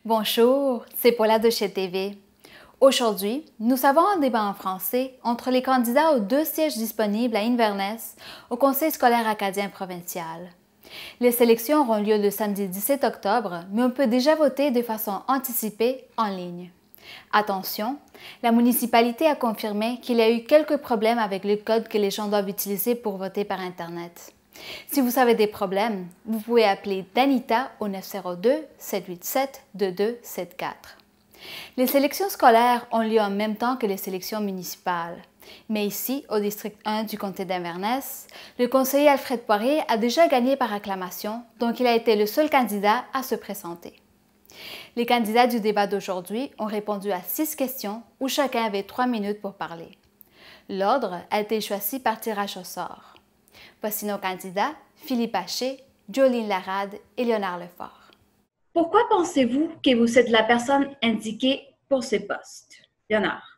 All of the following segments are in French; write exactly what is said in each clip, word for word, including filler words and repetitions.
Bonjour, c'est Paula de chez T V. Aujourd'hui, nous avons un débat en français entre les candidats aux deux sièges disponibles à Inverness au Conseil scolaire acadien provincial. Les sélections auront lieu le samedi dix-sept octobre, mais on peut déjà voter de façon anticipée en ligne. Attention, la municipalité a confirmé qu'il y a eu quelques problèmes avec le code que les gens doivent utiliser pour voter par Internet. Si vous avez des problèmes, vous pouvez appeler Danita au neuf zéro deux, sept huit sept, deux deux sept quatre. Les sélections scolaires ont lieu en même temps que les sélections municipales. Mais ici, au district un du comté d'Inverness, le conseiller Alfred Poirier a déjà gagné par acclamation, donc il a été le seul candidat à se présenter. Les candidats du débat d'aujourd'hui ont répondu à six questions où chacun avait trois minutes pour parler. L'ordre a été choisi par tirage au sort. Voici nos candidats, Philippe Haché, Jolene Larade et Léonard Lefort. Pourquoi pensez-vous que vous êtes la personne indiquée pour ce poste? Léonard.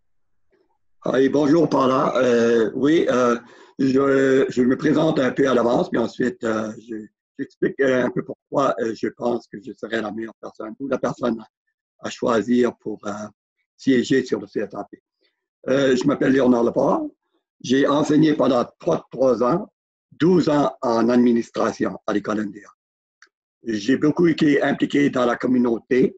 Oui, bonjour Paula. Euh, oui, euh, je, je me présente un peu à l'avance, puis ensuite euh, je, j'explique un peu pourquoi euh, je pense que je serais la meilleure personne ou la personne à choisir pour euh, siéger sur le C S A P. Euh, je m'appelle Léonard Lefort. J'ai enseigné pendant trente-trois ans, douze ans en administration à l'école N D A. J'ai beaucoup été impliqué dans la communauté,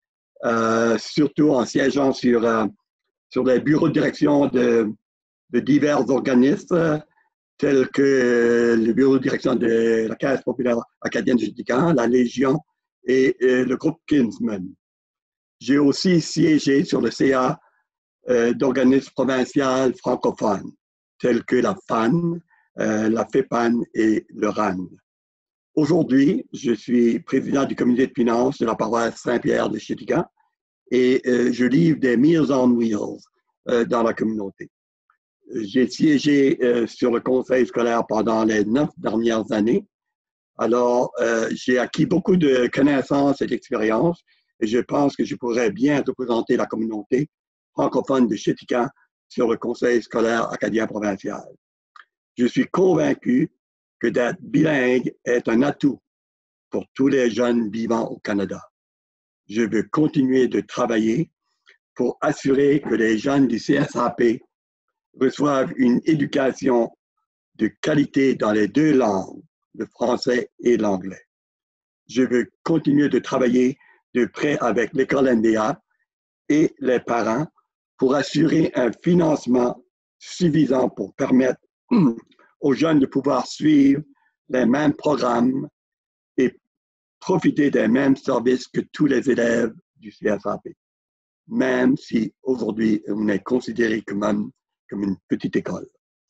euh, surtout en siégeant sur, euh, sur les bureaux de direction de, de divers organismes, tels que le bureau de direction de la Caisse populaire acadienne du Jutican, la Légion et, et le groupe Kinsman. J'ai aussi siégé sur le C A euh, d'organismes provinciaux francophones, tels que la F A N, euh, la F E P A N et le R A N. Aujourd'hui, je suis président du comité de finances de la paroisse Saint-Pierre de Jutican et euh, je livre des Meals on Wheels euh, dans la communauté. J'ai siégé euh, sur le conseil scolaire pendant les neuf dernières années. Alors, euh, j'ai acquis beaucoup de connaissances et d'expérience et je pense que je pourrais bien représenter la communauté francophone de Jutican sur le conseil scolaire acadien provincial. Je suis convaincu que d'être bilingue est un atout pour tous les jeunes vivant au Canada. Je veux continuer de travailler pour assurer que les jeunes du C S A P reçoivent une éducation de qualité dans les deux langues, le français et l'anglais. Je veux continuer de travailler de près avec l'école N D A et les parents pour assurer un financement suffisant pour permettre aux jeunes de pouvoir suivre les mêmes programmes et profiter des mêmes services que tous les élèves du C S A P, même si aujourd'hui on est considéré comme, un, comme une petite école.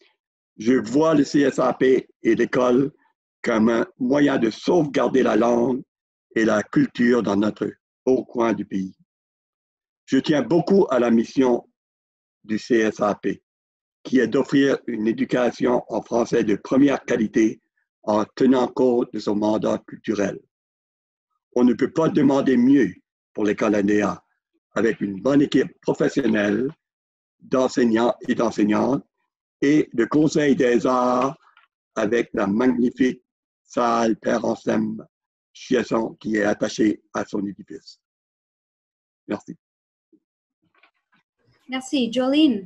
Je vois le C S A P et l'école comme un moyen de sauvegarder la langue et la culture dans notre haut coin du pays. Je tiens beaucoup à la mission du C S A P, qui est d'offrir une éducation en français de première qualité en tenant compte de son mandat culturel. On ne peut pas demander mieux pour l'école N D A, avec une bonne équipe professionnelle d'enseignants et d'enseignantes et le Conseil des arts avec la magnifique salle Père Anselme Chiasson qui est attachée à son édifice. Merci. Merci. Jolene.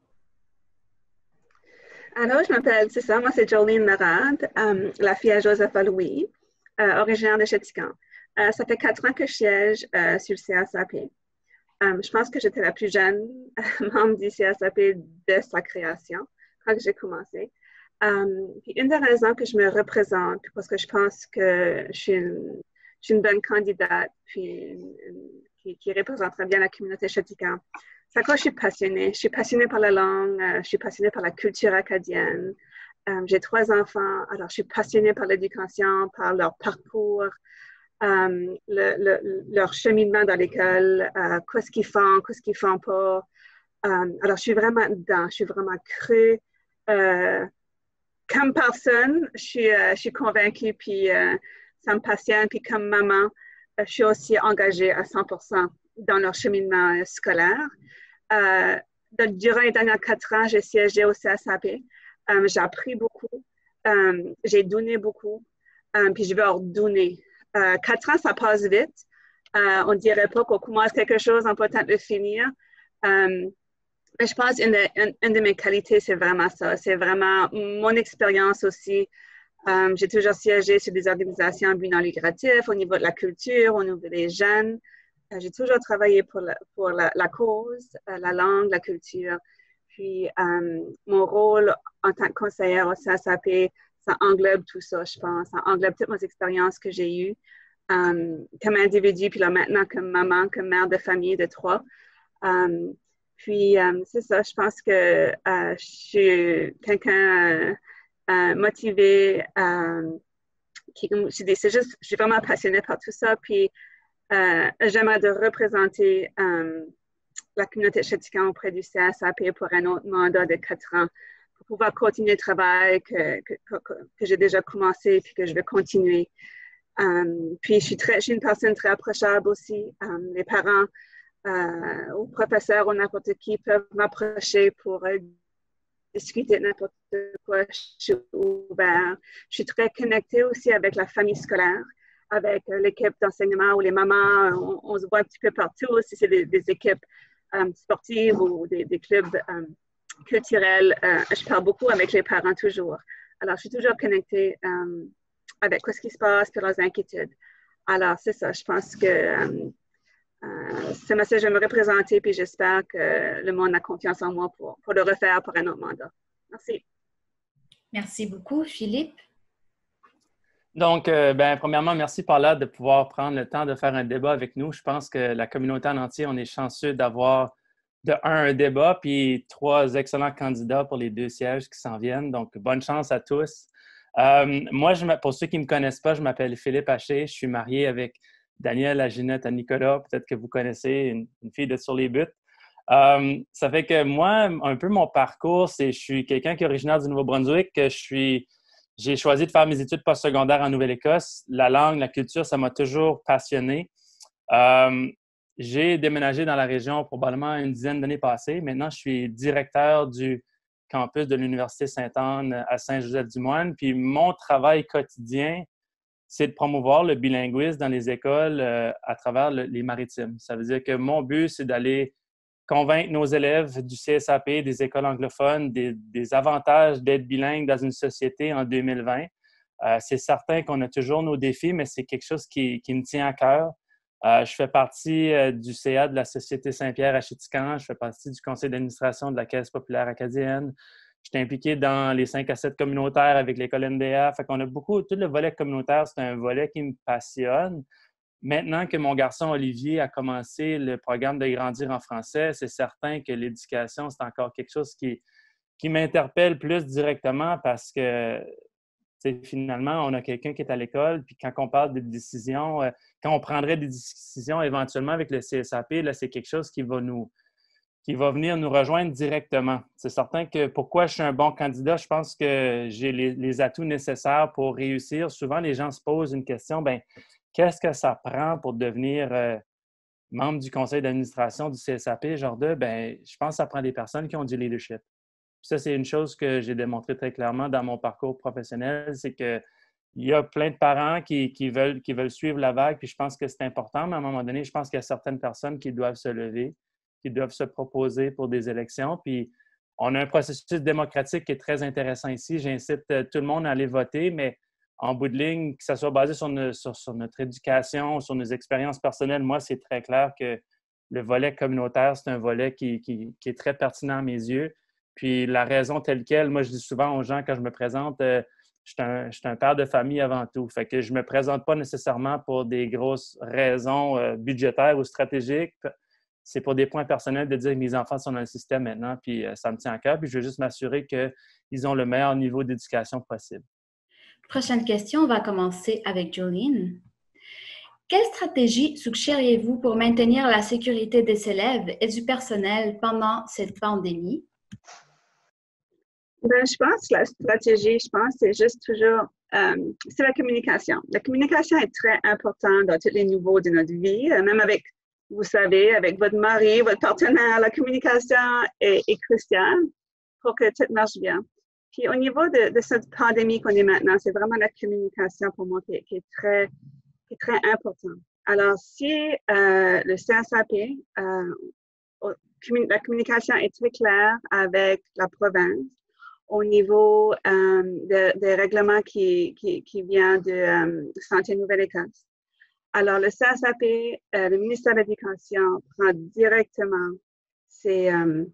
Alors, je m'appelle, c'est ça, moi c'est Jolene Larade, euh, la fille à Joseph Louis, euh, originaire de Jutican. Euh, ça fait quatre ans que je siège euh, sur le C S A P. Euh, je pense que j'étais la plus jeune membre du C S A P de sa création, quand j'ai commencé. Euh, puis une des raisons que je me représente, parce que je pense que je suis une, je suis une bonne candidate, puis une, une, qui, qui représenterait bien la communauté Jutican, c'est que je suis passionnée. Je suis passionnée par la langue, euh, je suis passionnée par la culture acadienne. Euh, j'ai trois enfants, alors je suis passionnée par l'éducation, par leur parcours, euh, le, le, leur cheminement dans l'école, euh, qu'est-ce qu'ils font, qu'est-ce qu'ils font pas. Euh, alors je suis vraiment dedans, je suis vraiment crue. Euh, comme personne, je suis, euh, je suis convaincue, puis euh, ça me passionne. Puis comme maman, euh, je suis aussi engagée à cent pour cent dans leur cheminement euh, scolaire. Euh, durant les dernières quatre ans, j'ai siégé au C S A P. Euh, j'ai appris beaucoup. Euh, j'ai donné beaucoup. Euh, puis je vais en donner. Euh, quatre ans, ça passe vite. Euh, on ne dirait pas qu'on commence quelque chose, on peut peut-être le finir. Euh, mais je pense qu'une de, une, une de mes qualités, c'est vraiment ça. C'est vraiment mon expérience aussi. Um, j'ai toujours siégé sur des organisations à but non lucratif au niveau de la culture, au niveau des jeunes. Uh, j'ai toujours travaillé pour la, pour la, la cause, uh, la langue, la culture. Puis, um, mon rôle en tant que conseillère au C S A P, ça englobe tout ça, je pense. Ça englobe toutes mes expériences que j'ai eues um, comme individu, puis là maintenant comme maman, comme mère de famille de trois. Um, puis, um, c'est ça, je pense que uh, je suis quelqu'un... Uh, Euh, motivée. Euh, qui, c'est juste, je suis vraiment passionnée par tout ça. Puis, euh, j'aimerais de représenter euh, la communauté Chéticam auprès du C S A P pour un autre mandat de quatre ans pour pouvoir continuer le travail que, que, que, que j'ai déjà commencé puis que je vais continuer. Um, puis, je suis, très, je suis une personne très approchable aussi. Um, les parents euh, ou professeurs ou n'importe qui peuvent m'approcher pour euh, discuter de n'importe quoi, je suis ouverte. Je suis très connectée aussi avec la famille scolaire, avec euh, l'équipe d'enseignement ou les mamans. On, on se voit un petit peu partout, si c'est des, des équipes um, sportives ou des, des clubs um, culturels. Euh, je parle beaucoup avec les parents toujours. Alors, je suis toujours connectée um, avec ce qui se passe et leurs inquiétudes. Alors, c'est ça. Je pense que um, Euh, c'est ma je vais me représenter, puis j'espère que le monde a confiance en moi pour, pour le refaire pour un autre mandat. Merci. Merci beaucoup, Philippe. Donc, euh, ben, premièrement, merci Paula de pouvoir prendre le temps de faire un débat avec nous. Je pense que la communauté en entier, on est chanceux d'avoir de un, un débat, puis trois excellents candidats pour les deux sièges qui s'en viennent. Donc, bonne chance à tous. Euh, moi, je, pour ceux qui ne me connaissent pas, je m'appelle Philippe Haché. Je suis marié avec Daniel, à Ginette, à Nicolas, peut-être que vous connaissez, une, une fille de Sur les buts. Euh, ça fait que moi, un peu mon parcours, c'est je suis quelqu'un qui est originaire du Nouveau-Brunswick. Je suis, j'ai choisi de faire mes études postsecondaires en Nouvelle-Écosse. La langue, la culture, ça m'a toujours passionné. Euh, j'ai déménagé dans la région probablement une dizaine d'années passées. Maintenant, je suis directeur du campus de l'Université Sainte-Anne à Saint-Joseph-du-Moine. Puis mon travail quotidien, c'est de promouvoir le bilinguisme dans les écoles euh, à travers le, les maritimes. Ça veut dire que mon but, c'est d'aller convaincre nos élèves du C S A P, des écoles anglophones, des, des avantages d'être bilingue dans une société en deux mille vingt. Euh, c'est certain qu'on a toujours nos défis, mais c'est quelque chose qui, qui me tient à cœur. Euh, je fais partie euh, du C A de la Société Saint-Pierre à Chéticamp. Je fais partie du conseil d'administration de la Caisse populaire acadienne. Je suis impliqué dans les cinq à sept communautaires avec l'école N D A. Fait qu'on a beaucoup, tout le volet communautaire, c'est un volet qui me passionne. Maintenant que mon garçon Olivier a commencé le programme de Grandir en français, c'est certain que l'éducation, c'est encore quelque chose qui, qui m'interpelle plus directement parce que finalement, on a quelqu'un qui est à l'école, puis quand on parle de décisions, quand on prendrait des décisions éventuellement avec le C S A P, là, c'est quelque chose qui va nous qui va venir nous rejoindre directement. C'est certain que pourquoi je suis un bon candidat, je pense que j'ai les, les atouts nécessaires pour réussir. Souvent, les gens se posent une question, bien, qu'est-ce que ça prend pour devenir euh, membre du conseil d'administration du C S A P? Genre de, bien, je pense que ça prend des personnes qui ont du leadership. Puis ça, c'est une chose que j'ai démontré très clairement dans mon parcours professionnel, c'est que il y a plein de parents qui, qui, veulent, qui veulent suivre la vague, puis je pense que c'est important, mais à un moment donné, je pense qu'il y a certaines personnes qui doivent se lever, qui doivent se proposer pour des élections. Puis, on a un processus démocratique qui est très intéressant ici. J'incite tout le monde à aller voter, mais en bout de ligne, que ça soit basé sur, nos, sur, sur notre éducation, sur nos expériences personnelles, moi, c'est très clair que le volet communautaire, c'est un volet qui, qui, qui est très pertinent à mes yeux. Puis, la raison telle quelle, moi, je dis souvent aux gens quand je me présente, euh, je suis un, je suis un père de famille avant tout. Fait que je ne me présente pas nécessairement pour des grosses raisons euh, budgétaires ou stratégiques. C'est pour des points personnels de dire que mes enfants sont dans le système maintenant, puis euh, ça me tient à cœur. Puis je veux juste m'assurer qu'ils ont le meilleur niveau d'éducation possible. Prochaine question, on va commencer avec Jolene. Quelle stratégie suggériez-vous pour maintenir la sécurité des élèves et du personnel pendant cette pandémie? Ben, je pense que la stratégie, je pense, c'est juste toujours, euh, c'est la communication. La communication est très importante dans tous les niveaux de notre vie, même avec vous savez, avec votre mari, votre partenaire, la communication est, est cruciale pour que tout marche bien. Puis au niveau de, de cette pandémie qu'on est maintenant, c'est vraiment la communication pour moi qui est, qui est, très, qui est très importante. alors, si euh, le C S A P, euh, la communication est très claire avec la province au niveau euh, des de règlements qui, qui, qui vient de euh, Santé Nouvelle-Écosse. Alors, le C S A P, euh, le ministère de l'Éducation prend directement ces, euh,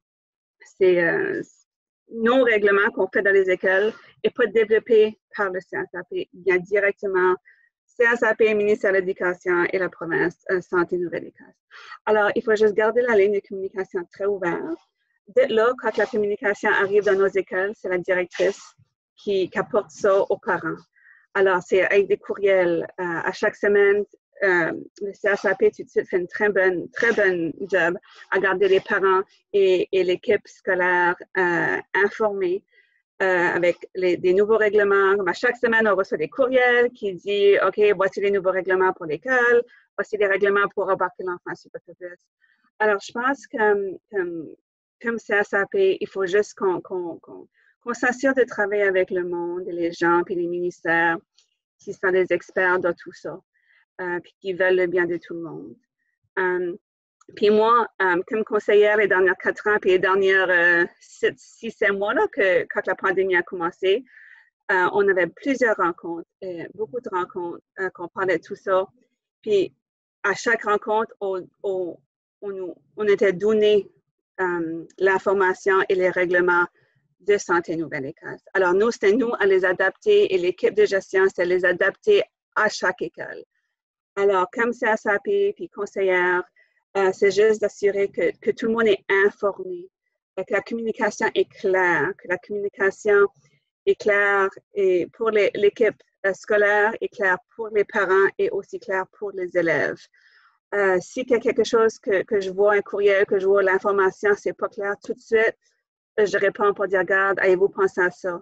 ces euh, nos règlements qu'on fait dans les écoles et pas développés par le C S A P. Il vient directement C S A P, ministère de l'Éducation et la province euh, Santé Nouvelle-Écosse. Alors, il faut juste garder la ligne de communication très ouverte. Dès là, quand la communication arrive dans nos écoles, c'est la directrice qui, qui apporte ça aux parents. Alors, c'est avec des courriels euh, à chaque semaine. Euh, le C S A P tout de suite fait une très bonne, très bonne job à garder les parents et, et l'équipe scolaire euh, informés euh, avec les, des nouveaux règlements. Comme à chaque semaine, on reçoit des courriels qui disent « OK, voici les nouveaux règlements pour l'école, voici les règlements pour embarquer l'enfant sur l'autobus. » Alors, je pense que comme, comme C S A P, il faut juste qu'on qu'on, qu'on, qu'on s'assure de travailler avec le monde et les gens puis les ministères qui sont des experts dans tout ça. Euh, puis qui veulent le bien de tout le monde. Um, puis moi, um, comme conseillère les dernières quatre ans, puis les dernières euh, six, sept mois, là, que, quand la pandémie a commencé, euh, on avait plusieurs rencontres, euh, beaucoup de rencontres, euh, qu'on parlait de tout ça. Puis à chaque rencontre, on, on, on, on était donné um, l'information et les règlements de Santé Nouvelle-Écosse. Alors nous, c'était nous à les adapter et l'équipe de gestion, c'était les adapter à chaque école. Alors, comme C S A P puis conseillère, euh, c'est juste d'assurer que, que tout le monde est informé, que la communication est claire, que la communication est claire et pour l'équipe euh, scolaire, est claire pour les parents et aussi claire pour les élèves. Euh, si il y a quelque chose que, que je vois, un courriel, que je vois l'information, c'est pas clair tout de suite, je réponds pour dire, regarde, avez-vous pensé à ça?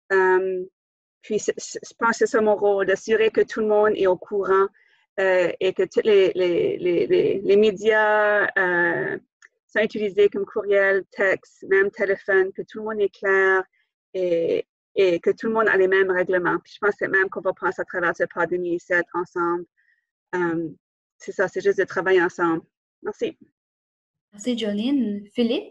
Um, puis, je pense que c'est ça mon rôle, d'assurer que tout le monde est au courant Euh, et que tous les, les, les, les médias euh, sont utilisés comme courriel, texte, même téléphone, que tout le monde est clair et, et que tout le monde a les mêmes règlements. Puis je pense que même qu'on va passer à travers cette pandémie ici ensemble. Um, c'est ça, c'est juste de travailler ensemble. Merci. Merci, Jolene. Philippe?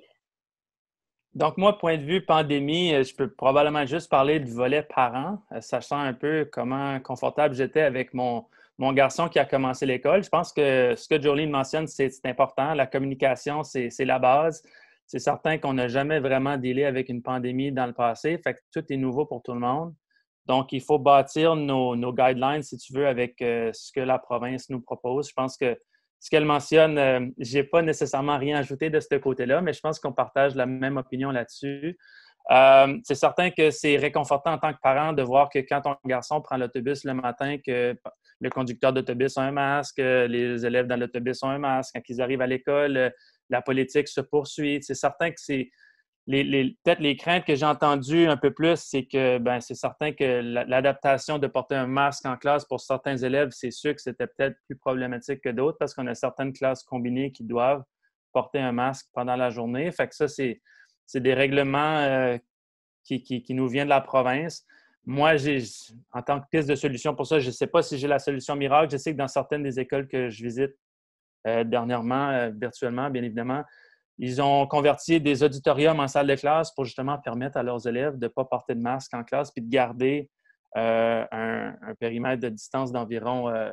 Donc, moi, point de vue pandémie, je peux probablement juste parler du volet parent, sachant un peu comment confortable j'étais avec mon, mon garçon qui a commencé l'école. Je pense que ce que Jolene mentionne, c'est important. La communication, c'est la base. C'est certain qu'on n'a jamais vraiment dealé avec une pandémie dans le passé, fait que tout est nouveau pour tout le monde. Donc, il faut bâtir nos, nos guidelines, si tu veux, avec euh, ce que la province nous propose. Je pense que ce qu'elle mentionne, euh, je n'ai pas nécessairement rien ajouté de ce côté-là, mais je pense qu'on partage la même opinion là-dessus. Euh, c'est certain que c'est réconfortant en tant que parent de voir que quand ton garçon prend l'autobus le matin, que le conducteur d'autobus a un masque, les élèves dans l'autobus ont un masque. Quand ils arrivent à l'école, la politique se poursuit. C'est certain que c'est les, les, peut-être les craintes que j'ai entendues un peu plus, c'est que ben, c'est certain que l'adaptation de porter un masque en classe pour certains élèves, c'est sûr que c'était peut-être plus problématique que d'autres parce qu'on a certaines classes combinées qui doivent porter un masque pendant la journée. Fait que ça, c'est des règlements euh, qui, qui, qui nous viennent de la province. Moi, j'ai, en tant que piste de solution pour ça, je ne sais pas si j'ai la solution miracle. Je sais que dans certaines des écoles que je visite euh, dernièrement, euh, virtuellement, bien évidemment, ils ont converti des auditoriums en salle de classe pour justement permettre à leurs élèves de ne pas porter de masque en classe puis de garder euh, un, un périmètre de distance d'environ euh,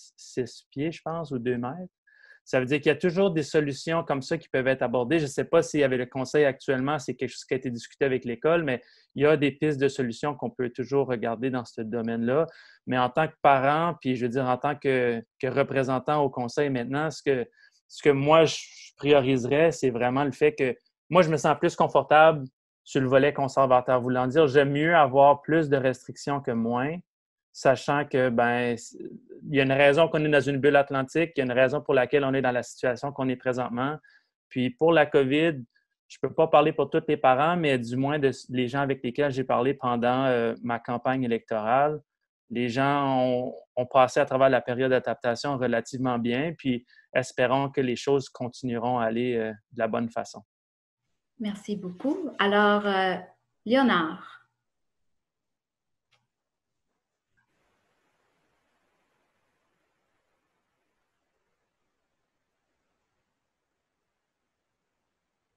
six pieds, je pense, ou deux mètres. Ça veut dire qu'il y a toujours des solutions comme ça qui peuvent être abordées. Je ne sais pas s'il y avait le conseil actuellement, c'est quelque chose qui a été discuté avec l'école, mais il y a des pistes de solutions qu'on peut toujours regarder dans ce domaine-là. Mais en tant que parent, puis je veux dire en tant que, que représentant au conseil maintenant, ce que, ce que moi, je prioriserais, c'est vraiment le fait que moi, je me sens plus confortable sur le volet conservateur. Voulant dire, j'aime mieux avoir plus de restrictions que moins, sachant que, ben, il y a une raison qu'on est dans une bulle atlantique, il y a une raison pour laquelle on est dans la situation qu'on est présentement. Puis pour la COVID, je ne peux pas parler pour tous les parents, mais du moins de, les gens avec lesquels j'ai parlé pendant euh, ma campagne électorale, les gens ont, ont passé à travers la période d'adaptation relativement bien, puis espérons que les choses continueront à aller euh, de la bonne façon. Merci beaucoup. Alors, euh, Léonard.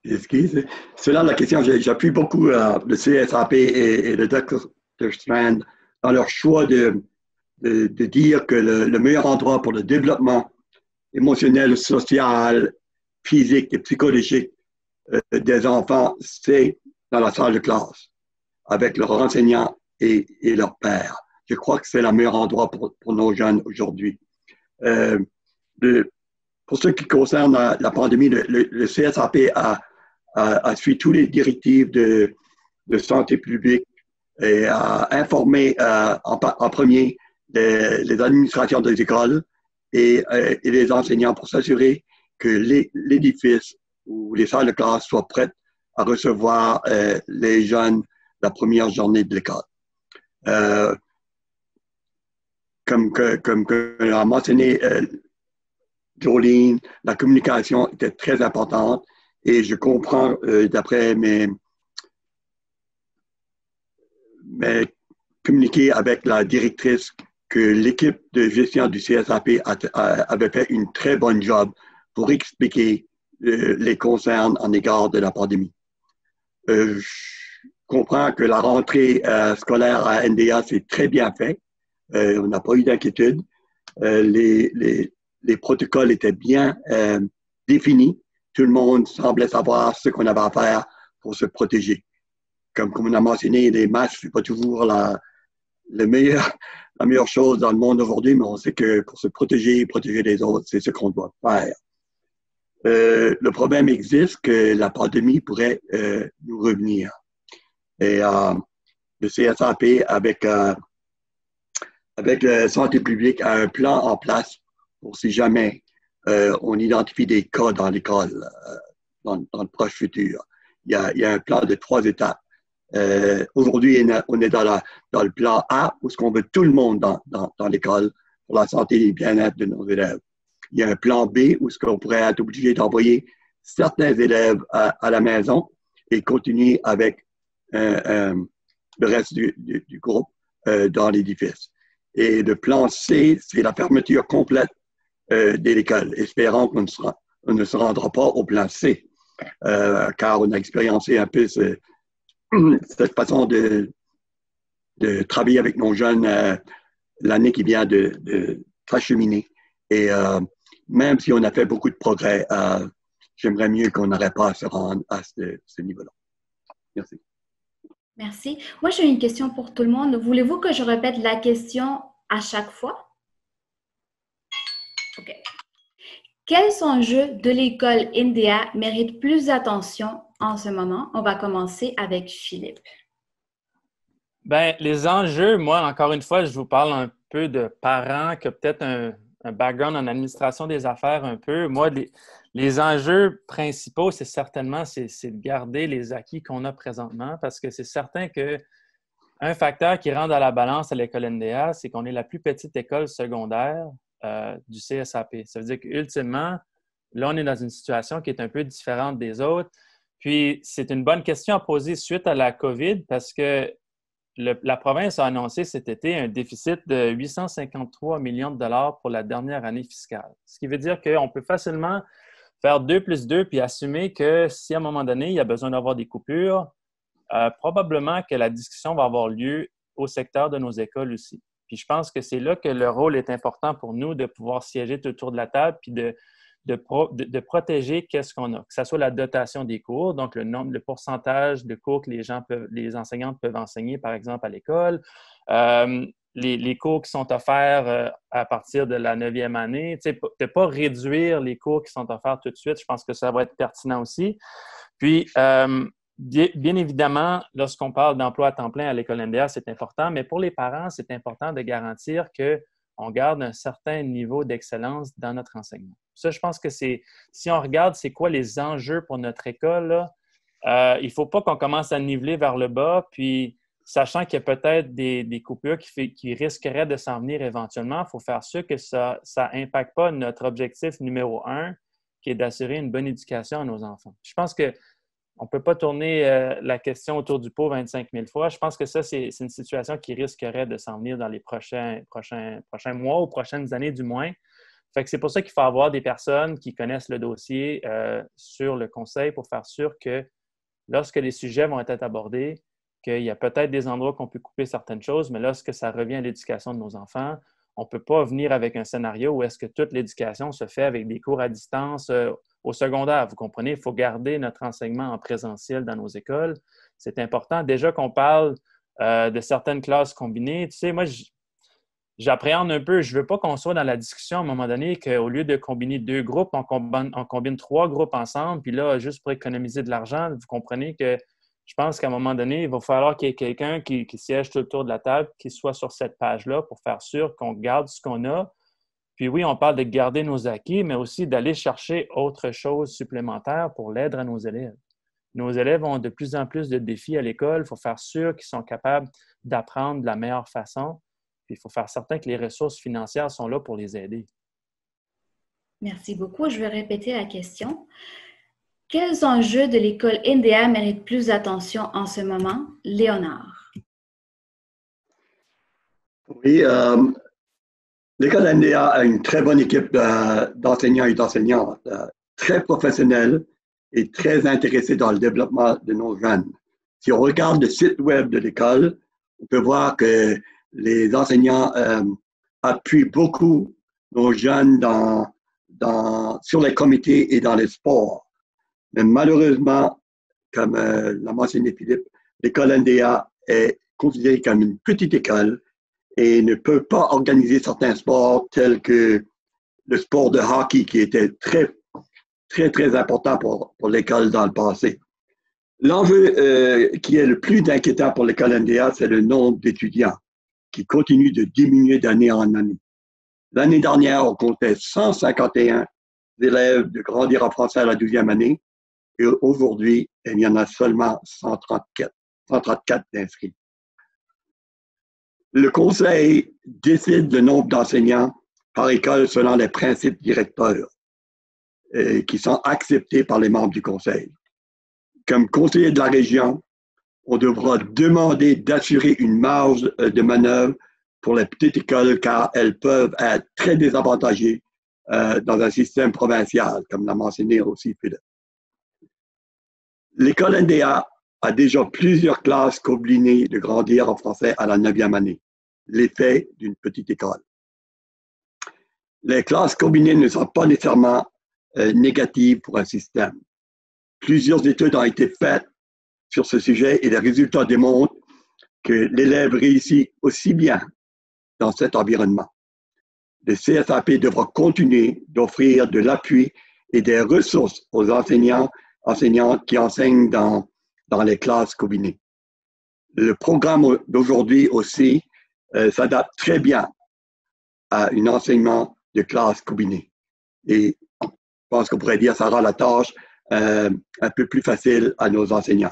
Excusez. Selon la question, j'appuie beaucoup euh, le C S A P et, et le docteur Strand dans leur choix de, de, de dire que le, le meilleur endroit pour le développement émotionnel, social, physique et psychologique euh, des enfants, c'est dans la salle de classe, avec leurs enseignants et, et leurs pères. Je crois que c'est le meilleur endroit pour, pour nos jeunes aujourd'hui. Euh, de, pour ce qui concerne la, la pandémie, le, le, le C S A P a, a, a suivi toutes les directives de, de santé publique et a informé euh, en, en premier les, les administrations des écoles et, euh, et les enseignants pour s'assurer que l'édifice ou les salles de classe soient prêtes à recevoir euh, les jeunes la première journée de l'école. Euh, comme, que, comme que l'a mentionné euh, Jolene, la communication était très importante et je comprends euh, d'après mes, mes communiqués avec la directrice que l'équipe de gestion du C S A P a, a, avait fait une très bonne job pour expliquer euh, les concerns en égard de la pandémie. Euh, je comprends que la rentrée euh, scolaire à N D A s'est très bien faite. Euh, on n'a pas eu d'inquiétude. Euh, les, les, les protocoles étaient bien euh, définis. Tout le monde semblait savoir ce qu'on avait à faire pour se protéger. Comme, comme on a mentionné, les masques, ce n'est pas toujours la, le meilleur, la meilleure chose dans le monde aujourd'hui, mais on sait que pour se protéger et protéger les autres, c'est ce qu'on doit faire. Euh, le problème existe que la pandémie pourrait euh, nous revenir. Et euh, le C S A P, avec, euh, avec la santé publique, a un plan en place pour si jamais euh, on identifie des cas dans l'école euh, dans, dans le proche futur. Il y a, il y a un plan de trois étapes. Euh, Aujourd'hui, on est dans, la, dans le plan A, où on veut tout le monde dans, dans, dans l'école pour la santé et le bien-être de nos élèves. Il y a un plan B, où on pourrait être obligé d'envoyer certains élèves à, à la maison et continuer avec euh, euh, le reste du, du, du groupe euh, dans l'édifice. Et le plan C, c'est la fermeture complète euh, de l'école. Espérons qu'on ne, sera, on ne se rendra pas au plan C, euh, car on a expériencé un peu ce, cette façon de, de travailler avec nos jeunes euh, l'année qui vient de, de s'acheminer. Et euh, même si on a fait beaucoup de progrès, euh, j'aimerais mieux qu'on n'aurait pas à se rendre à ce, ce niveau-là. Merci. Merci. Moi, j'ai une question pour tout le monde. Voulez-vous que je répète la question à chaque fois? OK. Quels enjeux de l'école N D A méritent plus d'attention en ce moment? On va commencer avec Philippe. Bien, les enjeux, moi, encore une fois, je vous parle un peu de parents qui ont peut-être un, un background en administration des affaires un peu. Moi, les, les enjeux principaux, c'est certainement c'est, c'est de garder les acquis qu'on a présentement parce que c'est certain qu'un facteur qui rentre dans la balance à l'école N D A, c'est qu'on est la plus petite école secondaire euh, du C S A P. Ça veut dire qu'ultimement, là, on est dans une situation qui est un peu différente des autres. Puis, c'est une bonne question à poser suite à la COVID parce que Le, la province a annoncé cet été un déficit de huit cent cinquante-trois millions de dollars pour la dernière année fiscale. Ce qui veut dire qu'on peut facilement faire deux plus deux puis assumer que si à un moment donné, il y a besoin d'avoir des coupures, euh, probablement que la discussion va avoir lieu au secteur de nos écoles aussi. Puis je pense que c'est là que le rôle est important pour nous de pouvoir siéger tout autour de la table puis de De, pro, de, de protéger qu'est-ce qu'on a, que ce soit la dotation des cours, donc le nombre, le pourcentage de cours que les gens peuvent, les enseignants peuvent enseigner, par exemple, à l'école, euh, les, les cours qui sont offerts euh, à partir de la neuvième année, tu sais, de ne pas réduire les cours qui sont offerts tout de suite, je pense que ça va être pertinent aussi. Puis, euh, bien, bien évidemment, lorsqu'on parle d'emploi à temps plein à l'école N D A, c'est important, mais pour les parents, c'est important de garantir que on garde un certain niveau d'excellence dans notre enseignement. Ça, je pense que c'est, si on regarde c'est quoi les enjeux pour notre école, là, euh, il ne faut pas qu'on commence à niveler vers le bas, puis sachant qu'il y a peut-être des, des coupures qui, fait, qui risqueraient de s'en venir éventuellement, il faut faire sûr que ça n'impacte pas notre objectif numéro un, qui est d'assurer une bonne éducation à nos enfants. Je pense que on ne peut pas tourner euh, la question autour du pot vingt-cinq mille fois. Je pense que ça, c'est, c'est une situation qui risquerait de s'en venir dans les prochains, prochains, prochains mois ou prochaines années du moins. Fait que c'est pour ça qu'il faut avoir des personnes qui connaissent le dossier euh, sur le conseil pour faire sûr que lorsque les sujets vont être abordés, qu'il y a peut-être des endroits qu'on peut couper certaines choses, mais lorsque ça revient à l'éducation de nos enfants, on ne peut pas venir avec un scénario où est-ce que toute l'éducation se fait avec des cours à distance euh, au secondaire. Vous comprenez, il faut garder notre enseignement en présentiel dans nos écoles. C'est important. Déjà qu'on parle euh, de certaines classes combinées, tu sais, moi, j'appréhende un peu. Je ne veux pas qu'on soit dans la discussion à un moment donné qu'au lieu de combiner deux groupes, on combine, on combine trois groupes ensemble, puis là, juste pour économiser de l'argent, vous comprenez que je pense qu'à un moment donné, il va falloir qu'il y ait quelqu'un qui, qui siège tout autour de la table, qui soit sur cette page-là pour faire sûr qu'on garde ce qu'on a. Puis oui, on parle de garder nos acquis, mais aussi d'aller chercher autre chose supplémentaire pour l'aide à nos élèves. Nos élèves ont de plus en plus de défis à l'école. Il faut faire sûr qu'ils sont capables d'apprendre de la meilleure façon. Puis il faut faire certain que les ressources financières sont là pour les aider. Merci beaucoup. Je vais répéter la question. Quels enjeux de l'école N D A méritent plus d'attention en ce moment? Léonard. Oui, euh, l'école N D A a une très bonne équipe d'enseignants et d'enseignantes, euh, très professionnelle et très intéressée dans le développement de nos jeunes. Si on regarde le site web de l'école, on peut voir que les enseignants euh, appuient beaucoup nos jeunes dans, dans, sur les comités et dans les sports. Mais malheureusement, comme euh, l'a mentionné Philippe, l'école N D A est considérée comme une petite école et ne peut pas organiser certains sports tels que le sport de hockey qui était très, très, très important pour, pour l'école dans le passé. L'enjeu euh, qui est le plus inquiétant pour l'école N D A, c'est le nombre d'étudiants qui continue de diminuer d'année en année. L'année dernière, on comptait cent cinquante et un élèves de grandir en français à la douzième année. Et aujourd'hui, il y en a seulement cent trente-quatre, cent trente-quatre d'inscrits. Le conseil décide le nombre d'enseignants par école selon les principes directeurs euh, qui sont acceptés par les membres du conseil. Comme conseiller de la région, on devra demander d'assurer une marge de manœuvre pour les petites écoles car elles peuvent être très désavantagées euh, dans un système provincial, comme l'a mentionné aussi Philippe. L'école N D A a déjà plusieurs classes combinées de grandir en français à la neuvième année, l'effet d'une petite école. Les classes combinées ne sont pas nécessairement euh, négatives pour un système. Plusieurs études ont été faites sur ce sujet et les résultats démontrent que l'élève réussit aussi bien dans cet environnement. Le C S A P devra continuer d'offrir de l'appui et des ressources aux enseignants enseignantes qui enseignent dans, dans les classes combinées. Le programme d'aujourd'hui aussi euh, s'adapte très bien à un enseignement de classe combinée. Et je pense qu'on pourrait dire que ça rend la tâche euh, un peu plus facile à nos enseignants.